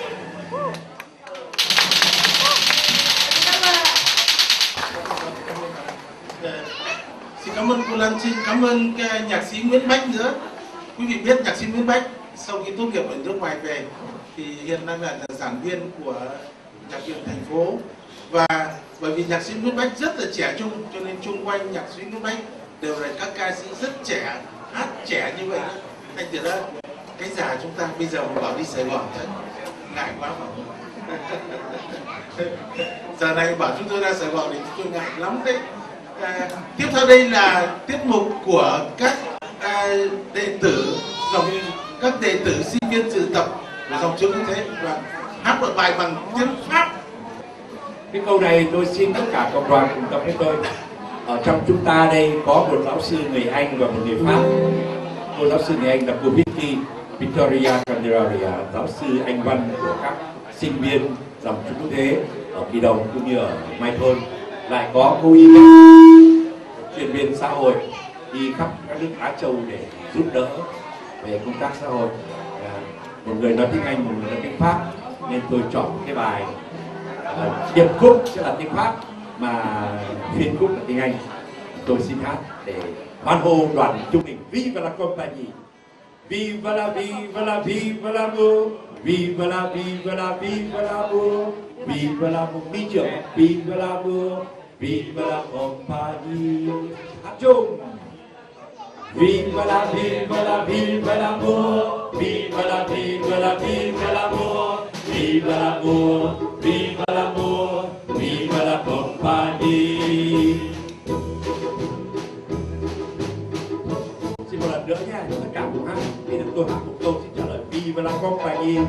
Xin cảm ơn cô Lan Trinh, cảm ơn cái nhạc sĩ Nguyễn Bách nữa. Quý vị biết nhạc sĩ Nguyễn Bách sau khi tốt nghiệp ở nước ngoài về thì hiện đang là giảng viên của nhạc viện thành phố. Và bởi vì nhạc sĩ Nguyễn Bách rất là trẻ trung cho nên chung quanh nhạc sĩ Nguyễn Bách đều là các ca sĩ rất trẻ, hát trẻ như vậy. Thành thử ra cái già chúng ta bây giờ mà bảo đi Sài Gòn thật ngại quá mà. Giờ này bảo chúng tôi ra Sài Gòn thì chúng tôi ngại lắm đấy. À, tiếp theo đây là tiết mục của các à, đệ tử dòng các đệ tử sinh viên dự tập của dòng chương như thế và hát một bài bằng tiếng Pháp. Cái câu này tôi xin tất cả cộng đoàn cùng tập với tôi. Ở trong chúng ta đây có một giáo sư người Anh và một người Pháp. Cô giáo sư người Anh là cô Vicky Victoria Candelaria, giáo sư Anh văn của các sinh viên dòng Trung Quốc tế ở Kỳ Đồng cũng như ở Mai Thôn. Lại có cô Y chuyên viên xã hội đi khắp các nước Á Châu để giúp đỡ về công tác xã hội. À, một người nói tiếng Anh, một người nói tiếng Pháp, nên tôi chọn cái bài uh, điệp khúc sẽ là tiếng Pháp mà phiên khúc là tiếng Anh. Tôi xin hát để hoan hô đoàn chúng mình. Viva la compagnie, viva la viva la viva l'amour, viva la viva la viva l'amour, viva l'amour, mi trưởng, viva l'amour, viva la compagnie. Hát chung. Viva la viva la viva l'amour, viva la viva la viva l'amour, viva l'amour, viva l'amour, viva la compagnie. Xin một lần nữa nha, tất cả cùng hát. Thì tôi hát một câu xin trả lời viva la compagnie.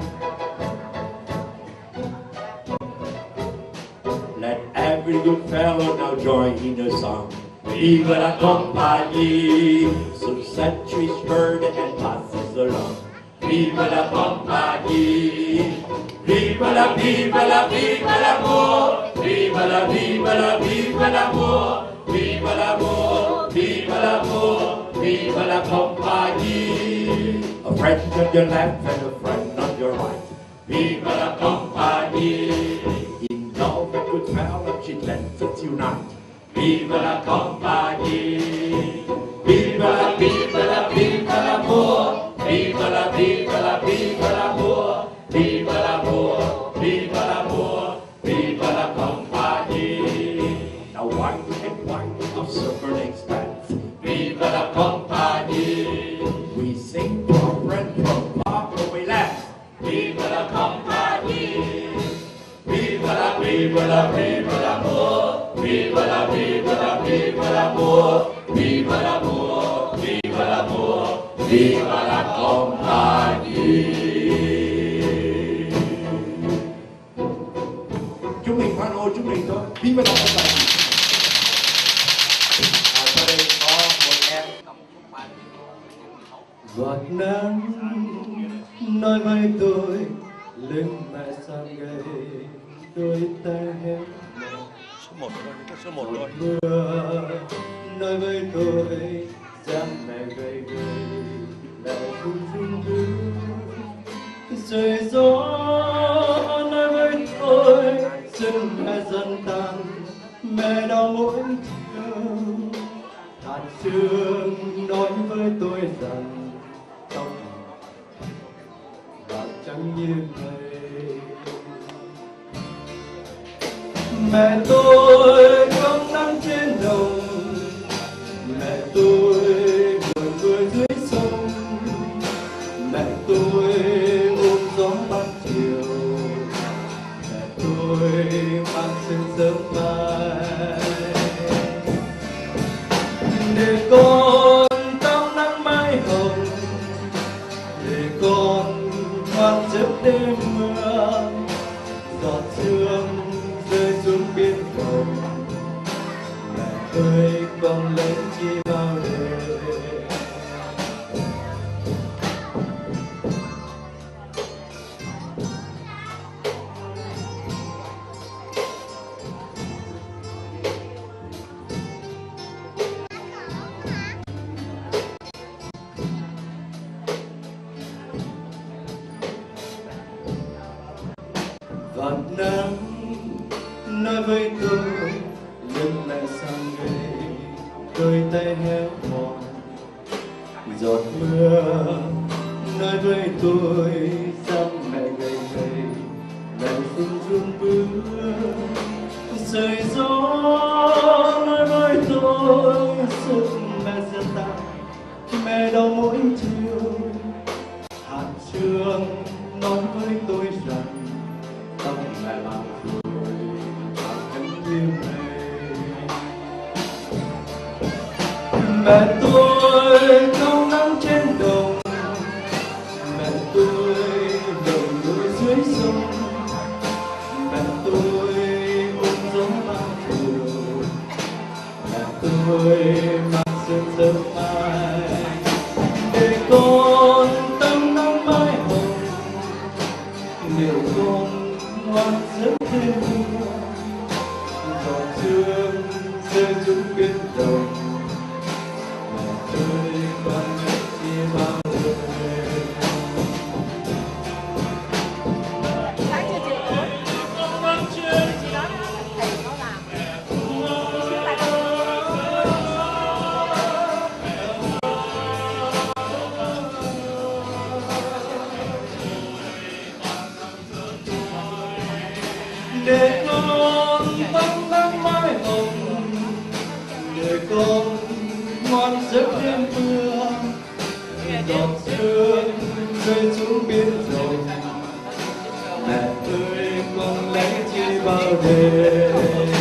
Let every good fellow now join in the song. Viva la compagnie, so centuries heard and passes along. Viva la compagnie, viva la, viva la, viva l'amour, viva la, viva la, viva l'amour, viva l'amour, viva l'amour, viva la compagnie. A friend on your left and a friend on your right. Viva la compagnie, in love and good fellowship let us unite. Viva la compagnie, viva la, viva la, viva l'amour, viva la, viva la, viva l'amour, viva l'amour, viva l'amour, viva la compagnie. Now one and one of super expanse. Viva l'amor, viva l'amor, viva l'amor, viva la compagnie. Chúng mình hoan hô chúng mình thôi. Viva la compagnie. À, sau đây có một em. Giọt nắng nói với tôi lưng mẹ sang gầy, đôi tay héo số một thôi, số một thôi. mưa nói với tôi dáng mẹ gầy gầy lại run run run. Trời gió nói với tôi xuân mẹ dần tàn, mẹ đau mỗi chiều. Hạt sương nói với tôi rằng tóc bạc trắng như mây. Mẹ tôi không nắng trên đồng, mẹ tôi buồn cười dưới sông, mẹ tôi ôm gió ban chiều, mẹ tôi mang sương sớm mai. Để con tắm nắng mái hồng, để con ngoan giấc đêm mưa, giọt sương rơi xuống biên cầu. Mẹ ơi con lớn chi bao đời. Giọt nắng nói với tôi lưng mẹ sang gầy, đôi tay héo mòn. Giọt mưa nói với tôi dáng mẹ gầy gầy lại run run bước. Trời gió nói với tôi sức mẹ dần tàn, mẹ đau mỗi chiều. Hạt sương nói với tôi rằng tóc mẹ bạc rồi bạc trắng như mây. Mẹ tôi không nắng trên đồng, mẹ tôi đầu đuôi dưới sông, mẹ tôi ôm gió ban chiều, mẹ tôi mang sương sớm mai. Để con tắm nắng mái hồng, để con ngoan giấc đêm mưa, giọt sương rơi xuống biên đồng. Mẹ ơi con nhớ chi bao đời. Sáng chưa chị ơi? Con chưa. Chị nói thầy nó làm. Để con tắm nắng mái hồng, để con ngoan giấc đêm mưa, giọt sương rơi xuống biên rộng. Mẹ ơi con lấy chi bao đời.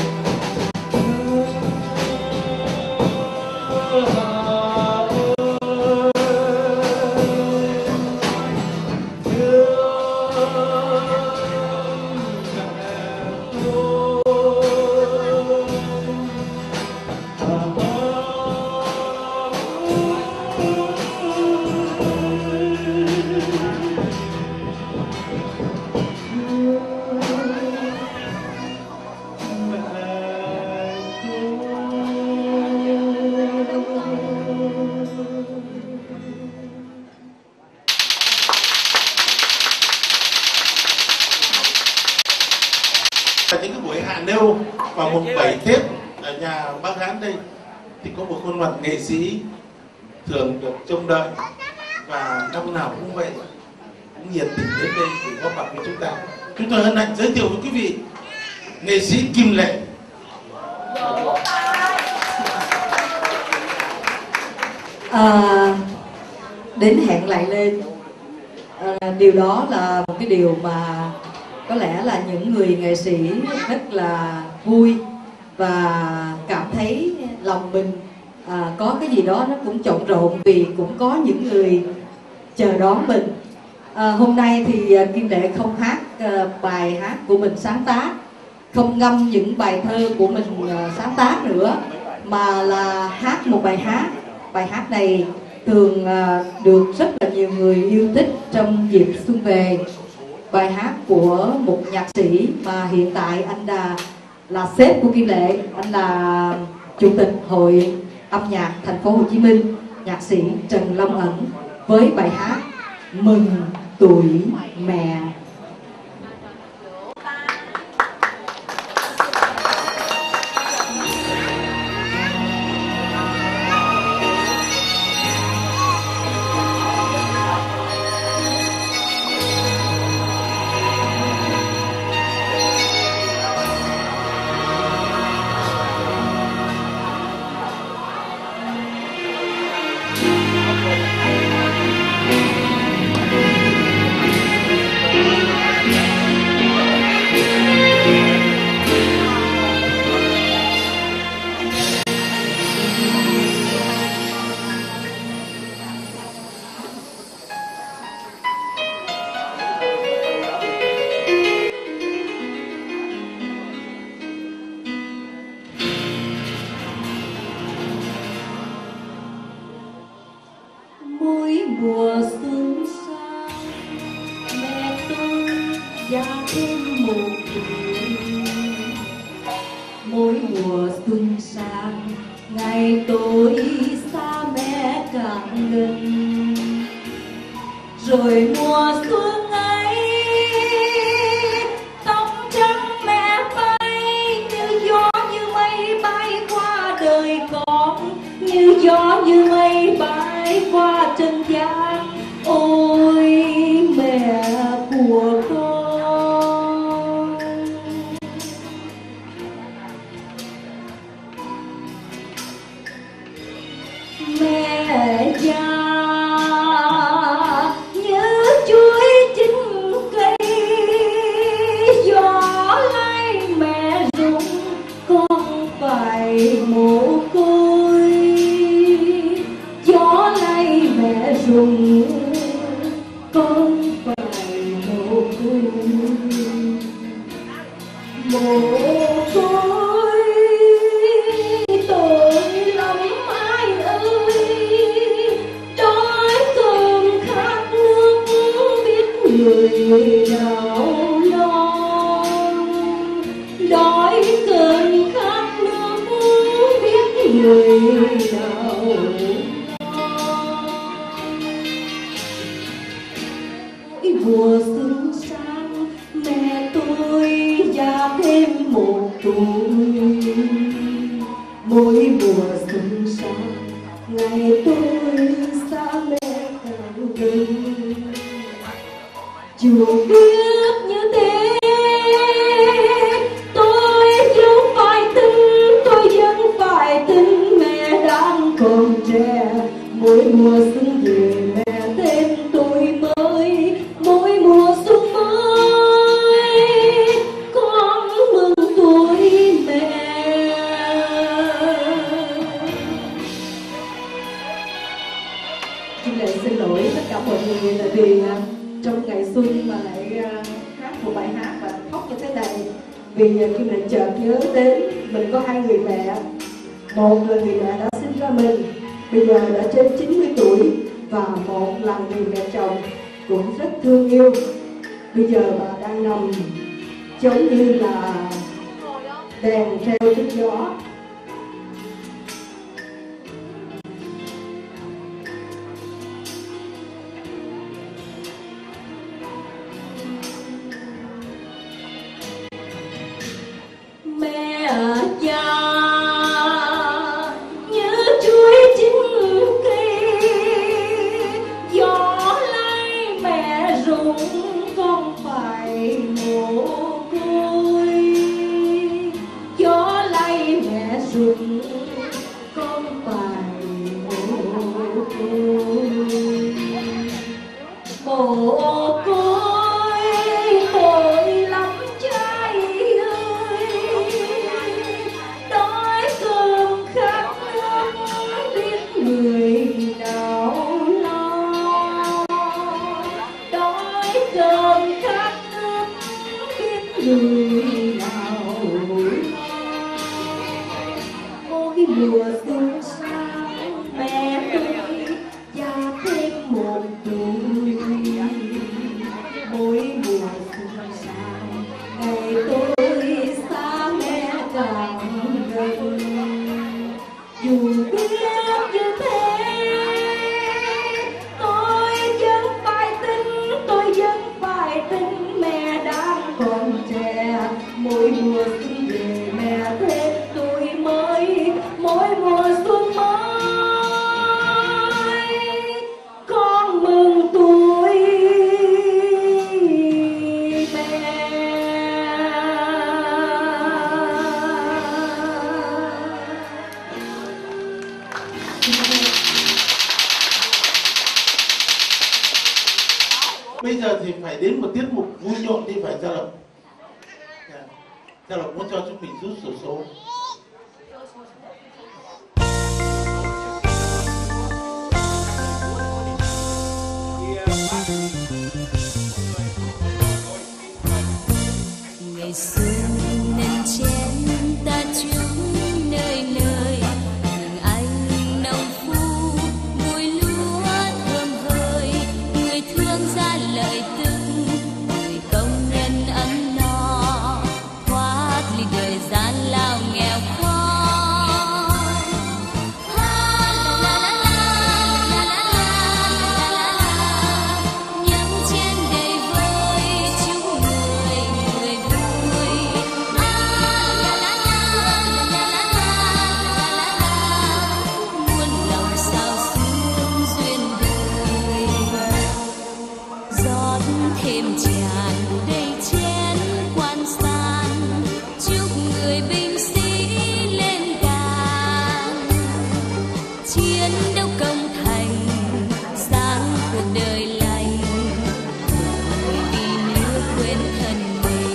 Những cái buổi hạ nêu vào mùng bảy Tết ở nhà bác Hán đây thì có một khuôn mặt nghệ sĩ thường được trông đợi và năm nào cũng vậy, cũng nhiệt tình đến đây để góp mặt với chúng ta. Chúng tôi hân hạnh giới thiệu với quý vị nghệ sĩ Kim Lệ. À, đến hẹn lại lên, à, điều đó là một cái điều mà có lẽ là những người nghệ sĩ rất là vui và cảm thấy lòng lòng mình à, có cái gì đó nó cũng trộn rộn, vì cũng có những người chờ đón mình. À, hôm nay thì à, Kim Lệ không hát à, bài hát của mình sáng tác, không ngâm những bài thơ của mình à, sáng tác nữa, mà là hát một bài hát. Bài hát này thường à, được rất là nhiều người yêu thích trong dịp xuân về. Bài hát của một nhạc sĩ mà hiện tại anh là là sếp của Kim Lệ, anh là chủ tịch Hội Âm nhạc Thành phố Hồ Chí Minh, nhạc sĩ Trần Long Ẩn, với bài hát Mừng Tuổi Mẹ. Mỗi mùa xuân sang, mẹ tôi già thêm một tuổi. Mỗi mùa xuân sang, ngày tôi xa mẹ càng gần. Rồi mùa xuân ấy, tóc trắng mẹ bay như gió như mây bay qua đời con, như gió như mây bay qua trần gian. Ôi mẹ của con, mẹ già như chuối chín cây, gió lay mẹ rụng con phải mồ côi. Gió lay mẹ rụng con phải mồ côi. Mồ côi tội lắm ai ơi, đói cơm khát nước biết người nào lo. Đói cơm khát nước biết người nào lo. Mùa xuân sang, mẹ tôi già thêm một tuổi. Mỗi mùa xuân sang, ngày tôi xa mẹ càng gần. Dù biết như thế, tôi vẫn phải tin, tôi vẫn phải tin mẹ đang còn trẻ. Mỗi mùa xuân về mẹ thêm tuổi mới, mỗi mùa xuân mới con mừng tuổi mẹ. Kim Lệ xin lỗi tất cả mọi người là vì trong ngày xuân mà lại hát một bài hát và khóc như thế này, vì Kim Lệ chợt nhớ đến mình có hai người mẹ. Một là người mẹ đã sinh ra mình, bây giờ đã trên chín mươi tuổi, và một là người mẹ chồng cũng rất thương yêu. Bây giờ bà đang nằm giống như là đèn theo trước gió. Mẹ già như chuối chín cây, gió lay mẹ rụng con phải mồ côi. Gió lay mẹ dù biết như thế tôi vẫn phải tin, tôi vẫn phải tin mẹ đang còn trẻ. Mỗi mùa xuân về mẹ thêm tuổi mới, mỗi mùa xuân mới con mừng tuổi mẹ. Bây giờ thì phải đến một tiết mục vui nhộn đi, phải Gia Lộc. Gia Lộc muốn cho chúng mình rút xổ số. Ngày xuân nên chén ta chúc nơi nơi những anh nông phu mùi lúa thơm hơi, người thương ra lời từng người công nhân ấm no thoát ly đời gian lao nghèo khó. Những chén đầy vơi chúc người người vui. Muôn lòng sao xuống duyên đời, rót thêm tràn đầy chén quan san chúc người binh sĩ lên đàn chiến đấu công thành sáng cuộc đời lành, người vì nước quên thân mình.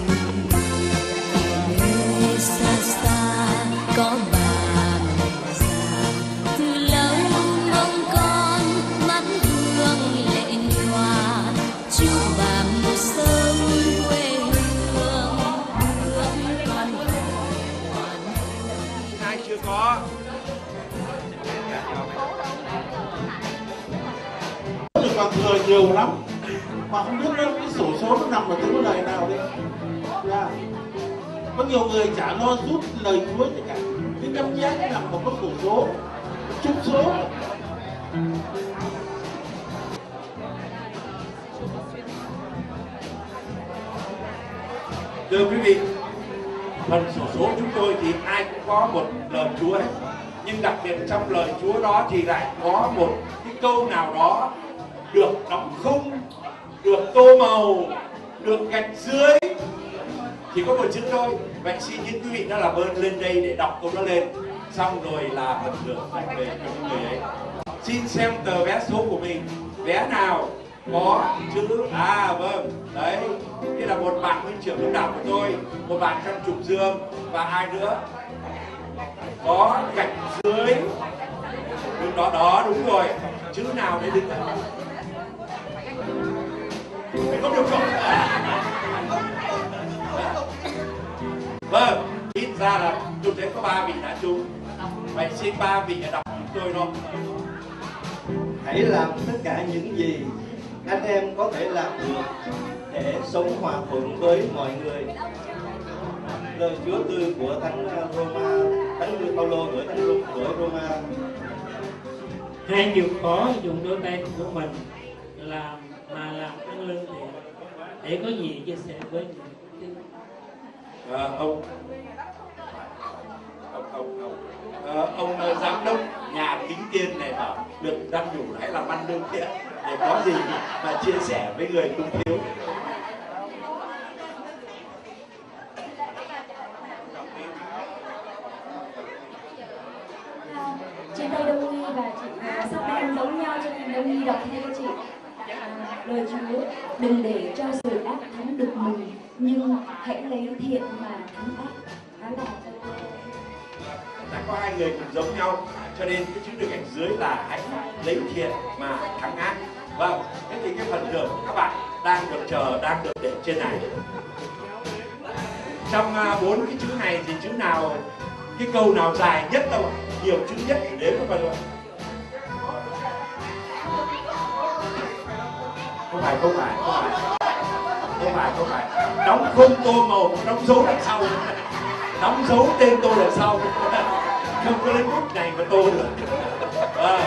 Nơi xa xa có bà mẹ già từ lâu mong con mắt hương lệ nhòa, chúc bà một sớm quê hương bước con hoàn. Ai chưa có? Được bằng thừa nhiều lắm mà không biết nó cái sổ số nó nằm ở cái lời nào đấy. Yeah. Có nhiều người chả lo rút lời Chúa gì cả, cái cảm giác nằm vào cái sổ số, trúng số. Thưa quý vị, phần sổ số chúng tôi thì ai cũng có một lời Chúa ấy. Nhưng đặc biệt trong lời Chúa đó thì lại có một cái câu nào đó được đóng khung, được tô màu, được gạch dưới. Chỉ có một chữ thôi. Vậy xin những quý vị đó là ơn lên đây để đọc câu đó lên. Xong rồi là phần thưởng dành về cho những người ấy. Xin xem tờ vé số của mình. Vé nào có chữ à vâng đấy, đây là một bạn huynh trưởng lúc nào của tôi, một bạn trong trục dương và ai nữa có gạch dưới đứng đó đó, đúng rồi, chữ nào đấy đứng đó không được không? Vâng, ít ra là tôi thấy có ba vị đã trúng. Vậy xin ba vị đọc chúng tôi đó. Hãy làm tất cả những gì anh em có thể làm được để sống hòa thuận với mọi người. Lời Chúa tư của Thánh Roma, Thánh Phaolô gửi Thánh gửi Roma. Hãy chịu khó dùng đôi tay của mình làm mà làm tăng lương thiện để có gì chia sẻ với những à, ông ông ông ông à, ông uh, giám đốc nhà kính tiên này bảo được đăng đủ hãy làm ăn lương thiện để có gì mà chia sẻ với người túng thiếu. Trên đây Đông Nghi và chị à, sắp đang giống nhau cho nên Đông Nghi đọc theo chị. À, lời Chúa: đừng để cho sự ác thắng được mình, nhưng hãy lấy thiện mà thắng ác. Đó là đã có hai người cùng giống nhau, cho nên cái chữ được gạch dưới là hãy lấy thiện mà thắng ác. Vâng, thế thì cái phần thưởng các bạn đang được chờ, đang được để trên này. Trong bốn uh, cái chữ này thì chữ nào, cái câu nào dài nhất đâu, nhiều chữ nhất để đếm nó vào rồi. Không phải, không phải, không phải, không phải, không phải. Đóng khung tô màu, đóng dấu đằng sau, đóng dấu tên tôi đằng sau. không có lấy bút này mà tô được. À.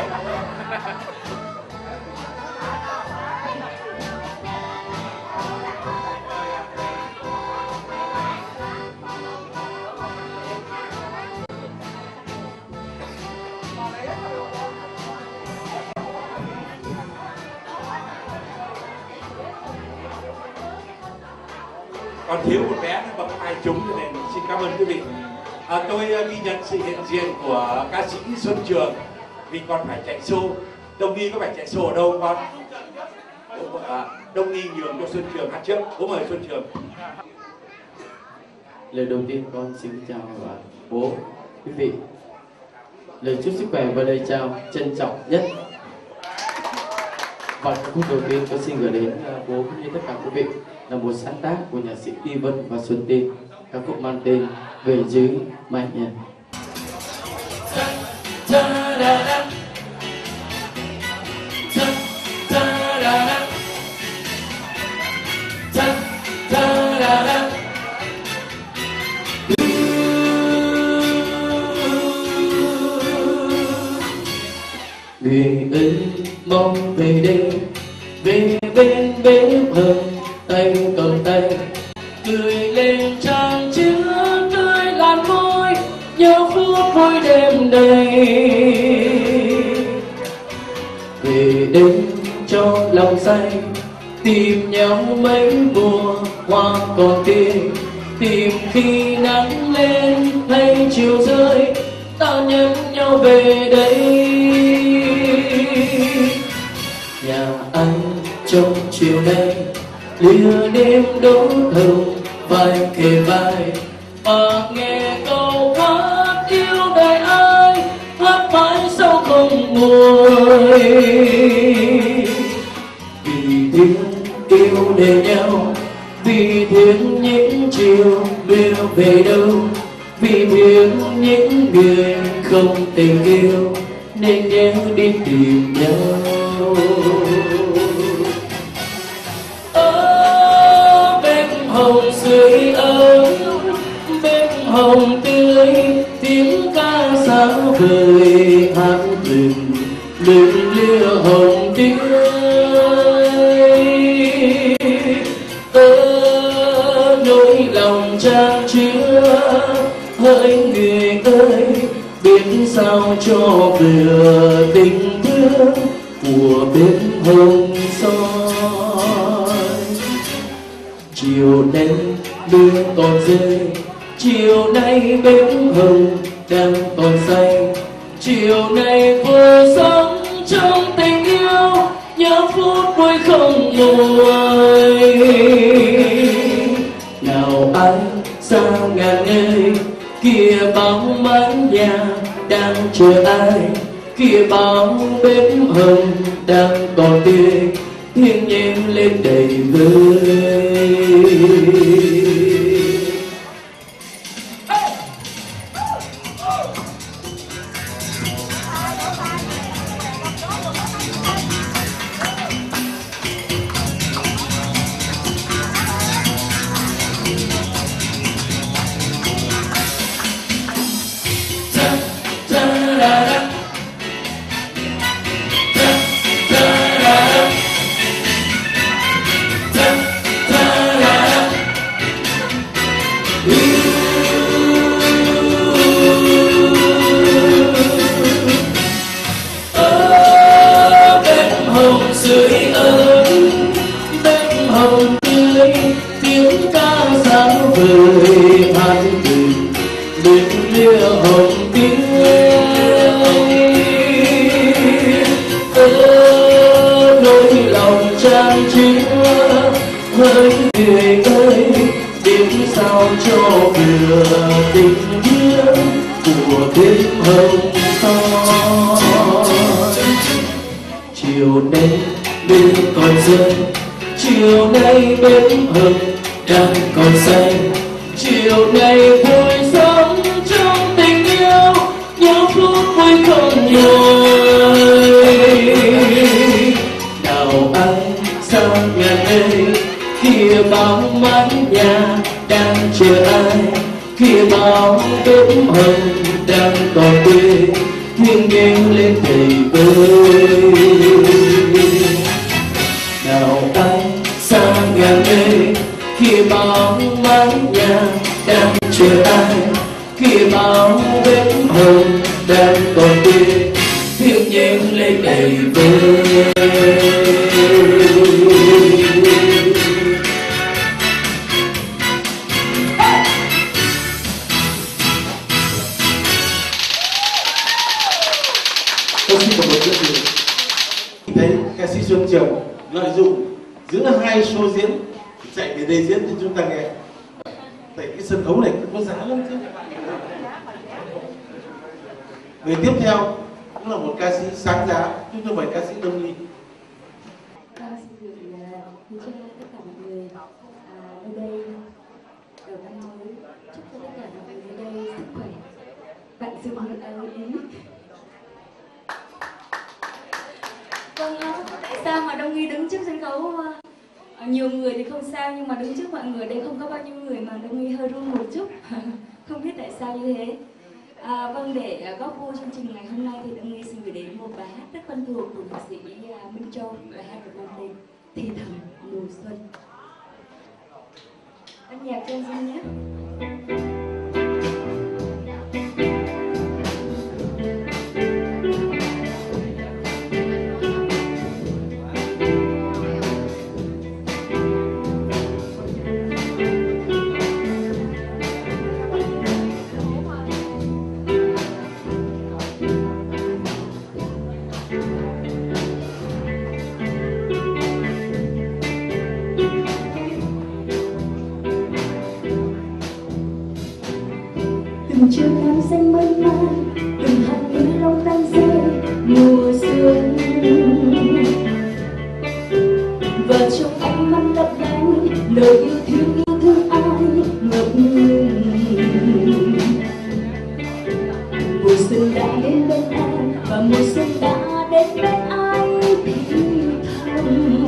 Còn thiếu một bé nữa mà không ai trúng, cho nên xin cảm ơn quý vị. À, tôi uh, ghi nhận sự hiện diện của ca sĩ Xuân Trường vì còn phải chạy show. Đông Nghi có phải chạy show ở đâu con? À, Đông Nghi nhường cho Xuân Trường hát trước. Bố mời Xuân Trường. Lời đầu tiên con xin chào bố, quý vị. Lời chúc sức khỏe và lời chào trân trọng nhất. Và khúc đầu tiên tôi xin gửi đến bố cũng như tất cả quý vị là một sáng tác của nhạc sĩ Y Vân và Xuân Tiên, ca khúc mang tên Về Dưới Mái Nhà. Người ơi mong về đây, về bên bếp hầm tay cầm tay, cười lên trang chứa tươi làn môi, nhớ phút vui đêm đầy. Về đây cho lòng say, tìm nhau mấy mùa hoa còn tươi, tìm khi nắng lên hay chiều rơi, ta nhắn nhau về đây. Nhà anh trong chiều nay lìa đêm đổ thâu vai kề vai, và nghe câu hát yêu đời ai hát mãi sao không nguôi. Vì thương yêu để nhau, vì thương những chiều đưa về đâu, vì biết những người không tình yêu nên nhớ đi tìm nhau. Ở bếp hồng dưới ấm, bếp hồng tươi, tiếng ca sáng vời hát rừng lưng lưa hồng tươi. Ở nỗi lòng trang chứa hỡi người ơi, biết sao cho vừa tình thương của bếp hồng soi. Chiều nay mưa còn rơi, chiều nay bếp hồng đang còn say, chiều nay vừa sống trong tình yêu, nhớ phút vui không nguôi. Nào anh sao ngàn ơi, kia bóng mái nhà đang chờ ai, kia bóng bếp hồng đang còn tươi, thiên nhiên lên đầy vơi. đang còn quê thiên nhiên lên đầy vơi. Nào anh sang ngàn mê khi bóng mái nhà đang chờ ai, khi bao vết hồn đang còn quê thiên nhiên lên đầy vơi. Tôi xin một chút gì. Thấy ca sĩ Xuân Trường lợi dụng giữa hai show diễn chạy về đây diễn cho chúng ta nghe. Tại cái sân khấu này có giá lắm chứ. Người tiếp theo cũng là một ca sĩ sáng giá, chúng tôi mời ca sĩ Đông Ly. Con xin gửi uh, cho tất cả mọi người à, nơi đây đầu năm mới, chúc cho tất cả mọi người nơi đây sức khỏe, bạn sự được áo ý. Vâng, tại sao mà Đông Nghi đứng trước sân khấu? À, nhiều người thì không sao, nhưng mà đứng trước mọi người đây không có bao nhiêu người mà Đông Nghi hơi run một chút. Không biết tại sao như thế. À, vâng, để góp vui chương trình ngày hôm nay thì Đông Nghi xin gửi đến một bài hát rất quen thuộc của nhạc sĩ uh, Minh Châu. Bài hát được mang tên Thì Thầm Mùa Xuân. Âm nhạc cho anh xin nhé. Từng chiều nắng xanh mênh mang, từng hạt mưa long đang rơi mùa xuân. Và trong ánh mắt lấp lánh lời yêu thương yêu thương ai ngập ngừng. Mùa xuân đã đến bên em và mùa xuân đã đến bên anh thì thầm.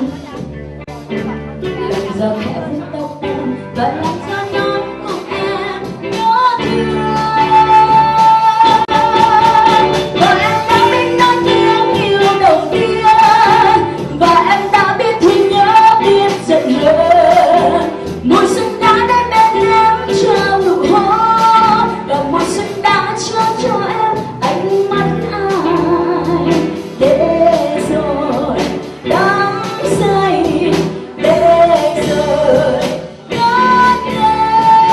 Làm gió khẽ vuốt tóc em và làm gió nhót cùng em nhớ thương. Và em đã biết nói tiếng yêu đầu tiên, và em đã biết thương nhớ biết giận hờn. Mùa xuân đã đến bên em trao nụ hôn, và mùa xuân đã cho cho em ánh mắt ai để rồi đắm say, để rồi ngất ngây.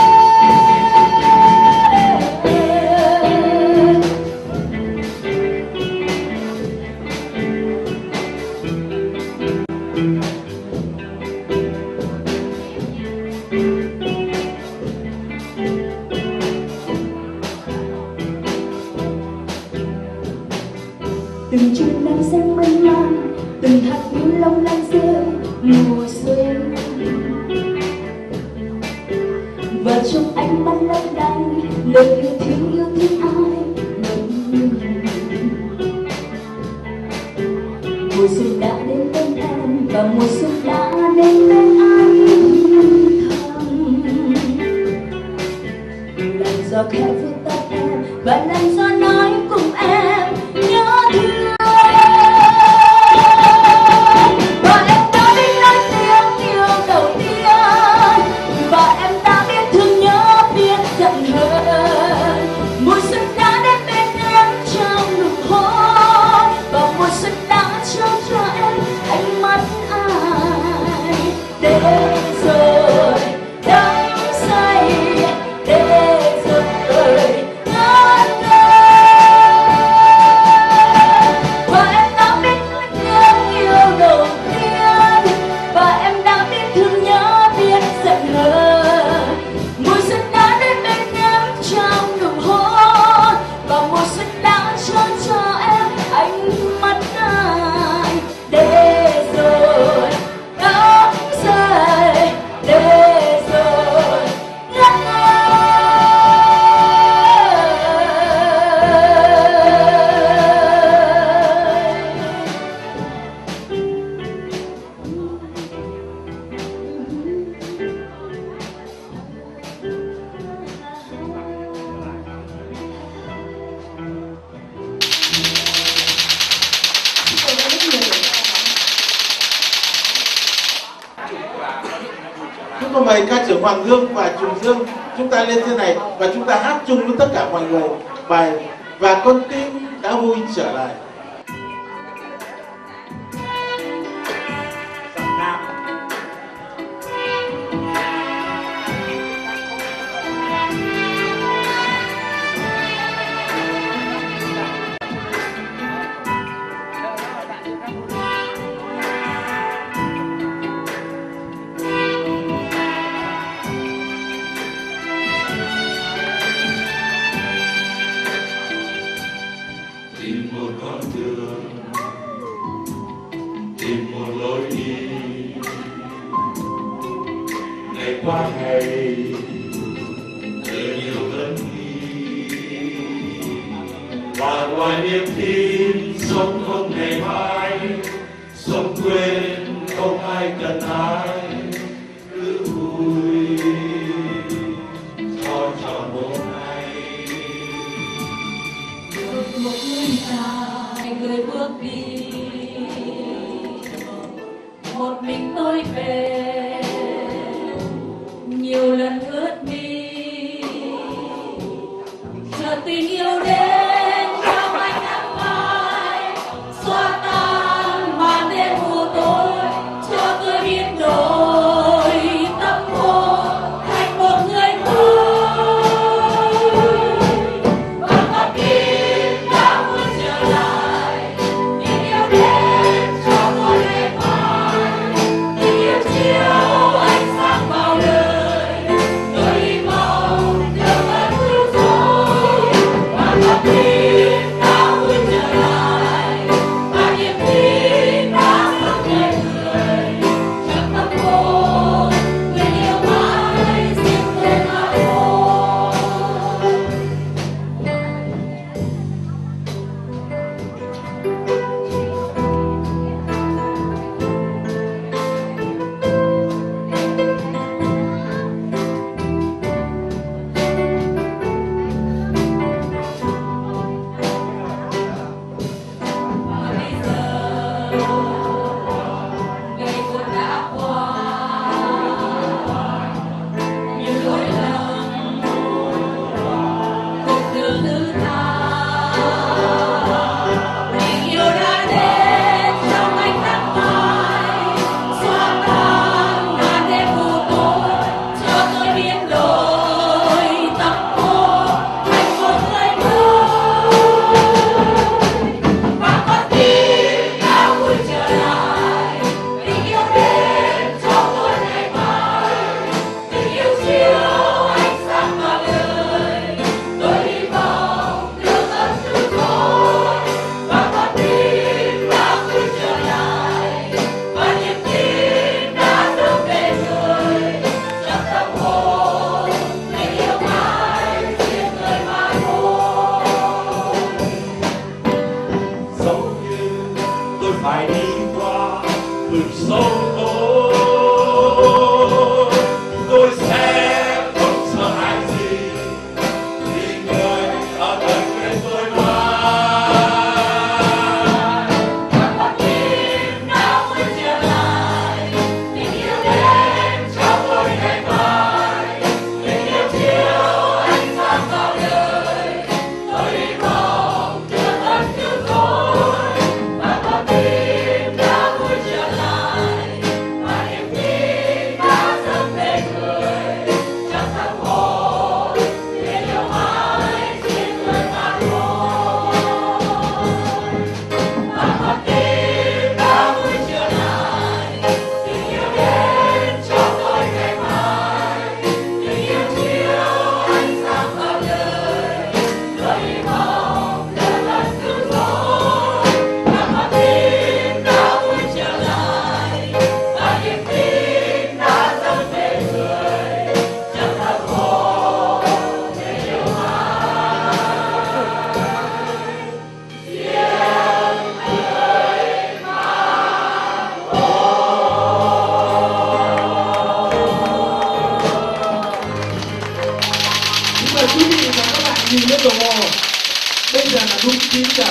Từng chiều nắng xanh mênh mang, từng hạt mưa long lanh rơi mùa xuân. Và trong ánh mắt lấp lánh lời yêu thương yêu thương ai ngập ngừng. Mùa xuân đã đến bên em và mùa xuân đã đến bên anh thầm. Làm gió khẽ vuốt tóc em và làm gió nói cùng em nhớ thương. Và em đã biết nói tiếng yêu đầu tiên, và em đã biết thương nhớ biết giận hờn. Mùa xuân đã đến bên em trong nụ hôn, và mùa xuân đã cho cho em ánh mắt ai để rồi đắm say, để rồi ngất ngây. có mời ca trưởng Hoàng Dương và Trùng Dương chúng ta lên trên này và chúng ta hát chung với tất cả mọi người bài Và Con Tim Đã Vui Trở Lại. Tìm một con đường, tìm một lối đi, ngày qua ngày đời nhiều lần đi, và ngoài niềm tin sống không ngày mai, sống quên không ai cần ai, cứ vui cho tròn hôm nay. Một người già người bước đi, một mình tôi về nhiều lần ướt mi, chờ tình yêu đến trong ánh nắng mai xóa tan màn đêm mù tối, cho tôi biết đổi tâm hồn thành một người vui. Và con tim đã muốn trở lại, tình yêu đến cho tôi ngày mai, tình yêu chiếu ánh sáng vào đời, tôi hy vọng được ơn cứu rỗi. Và con tim đã muốn trở lại, và niềm tin đã sống đời người, trong tâm hồn người yêu mãi riêng tên mà thôi. Và bây giờ ngày buồn đã qua, những lỗi lầm cuộc đường thứ tha, tình yêu đã đến trong ánh nắng mai xóa tan màn đêm mù tối, cho tôi biết đổi tâm hồn thành một người vui. Và con tim đã vui trở lại, tình yêu đến cho tôi ngày mai, tình yêu chiếu ánh sáng vào đời, tôi hy vọng được ơn cứu rỗi. Và con tim đã vui trở lại, và niềm tin đã sống về người, trong tâm hồn tình yêu mãi riêng người mà thôi. Giống như tôi phải đi qua vực sâu tối, tôi sẽ không sợ hãi gì, vì người ở gần bên tôi mãi. Và con tim đã vui trở lại, tình yêu đến cho tôi ngày mai, tình yêu chiếu ánh sáng vào đời, tôi hy vọng được ơn cứu rỗi. Và con tim đã vui trở lại, và niềm tin đã dâng về người, trong tâm hồn tình yêu mãi riêng người mà thôi. Và con tim đã vui trở lại, tình yêu đến cho tôi ngày mai, tình yêu chiếu ánh sáng vào đời, tôi hy vọng được ơn cứu rỗi. Và con tim đã vui trở lại, và niềm tin đã dâng về người, trong tâm hồn tình yêu mãi riêng người Xin mời quý vị và các bạn nhìn lên đồng hồ. Bây giờ là đúng chín giờ.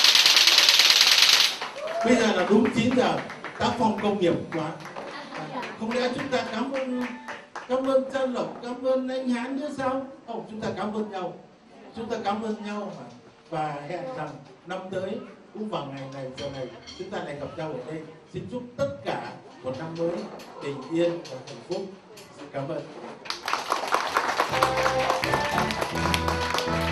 Bây giờ là đúng chín giờ. Tác phong công nghiệp quá. Không lẽ chúng ta cảm ơn cảm ơn Tân Lộc, cảm ơn anh Hán nữa sao? Không, chúng ta cảm ơn nhau. Chúng ta cảm ơn nhau mà. Và hẹn rằng năm tới cũng vào ngày này giờ này chúng ta lại gặp nhau ở đây. Xin chúc tất cả một năm mới bình yên và hạnh phúc. Xin cảm ơn.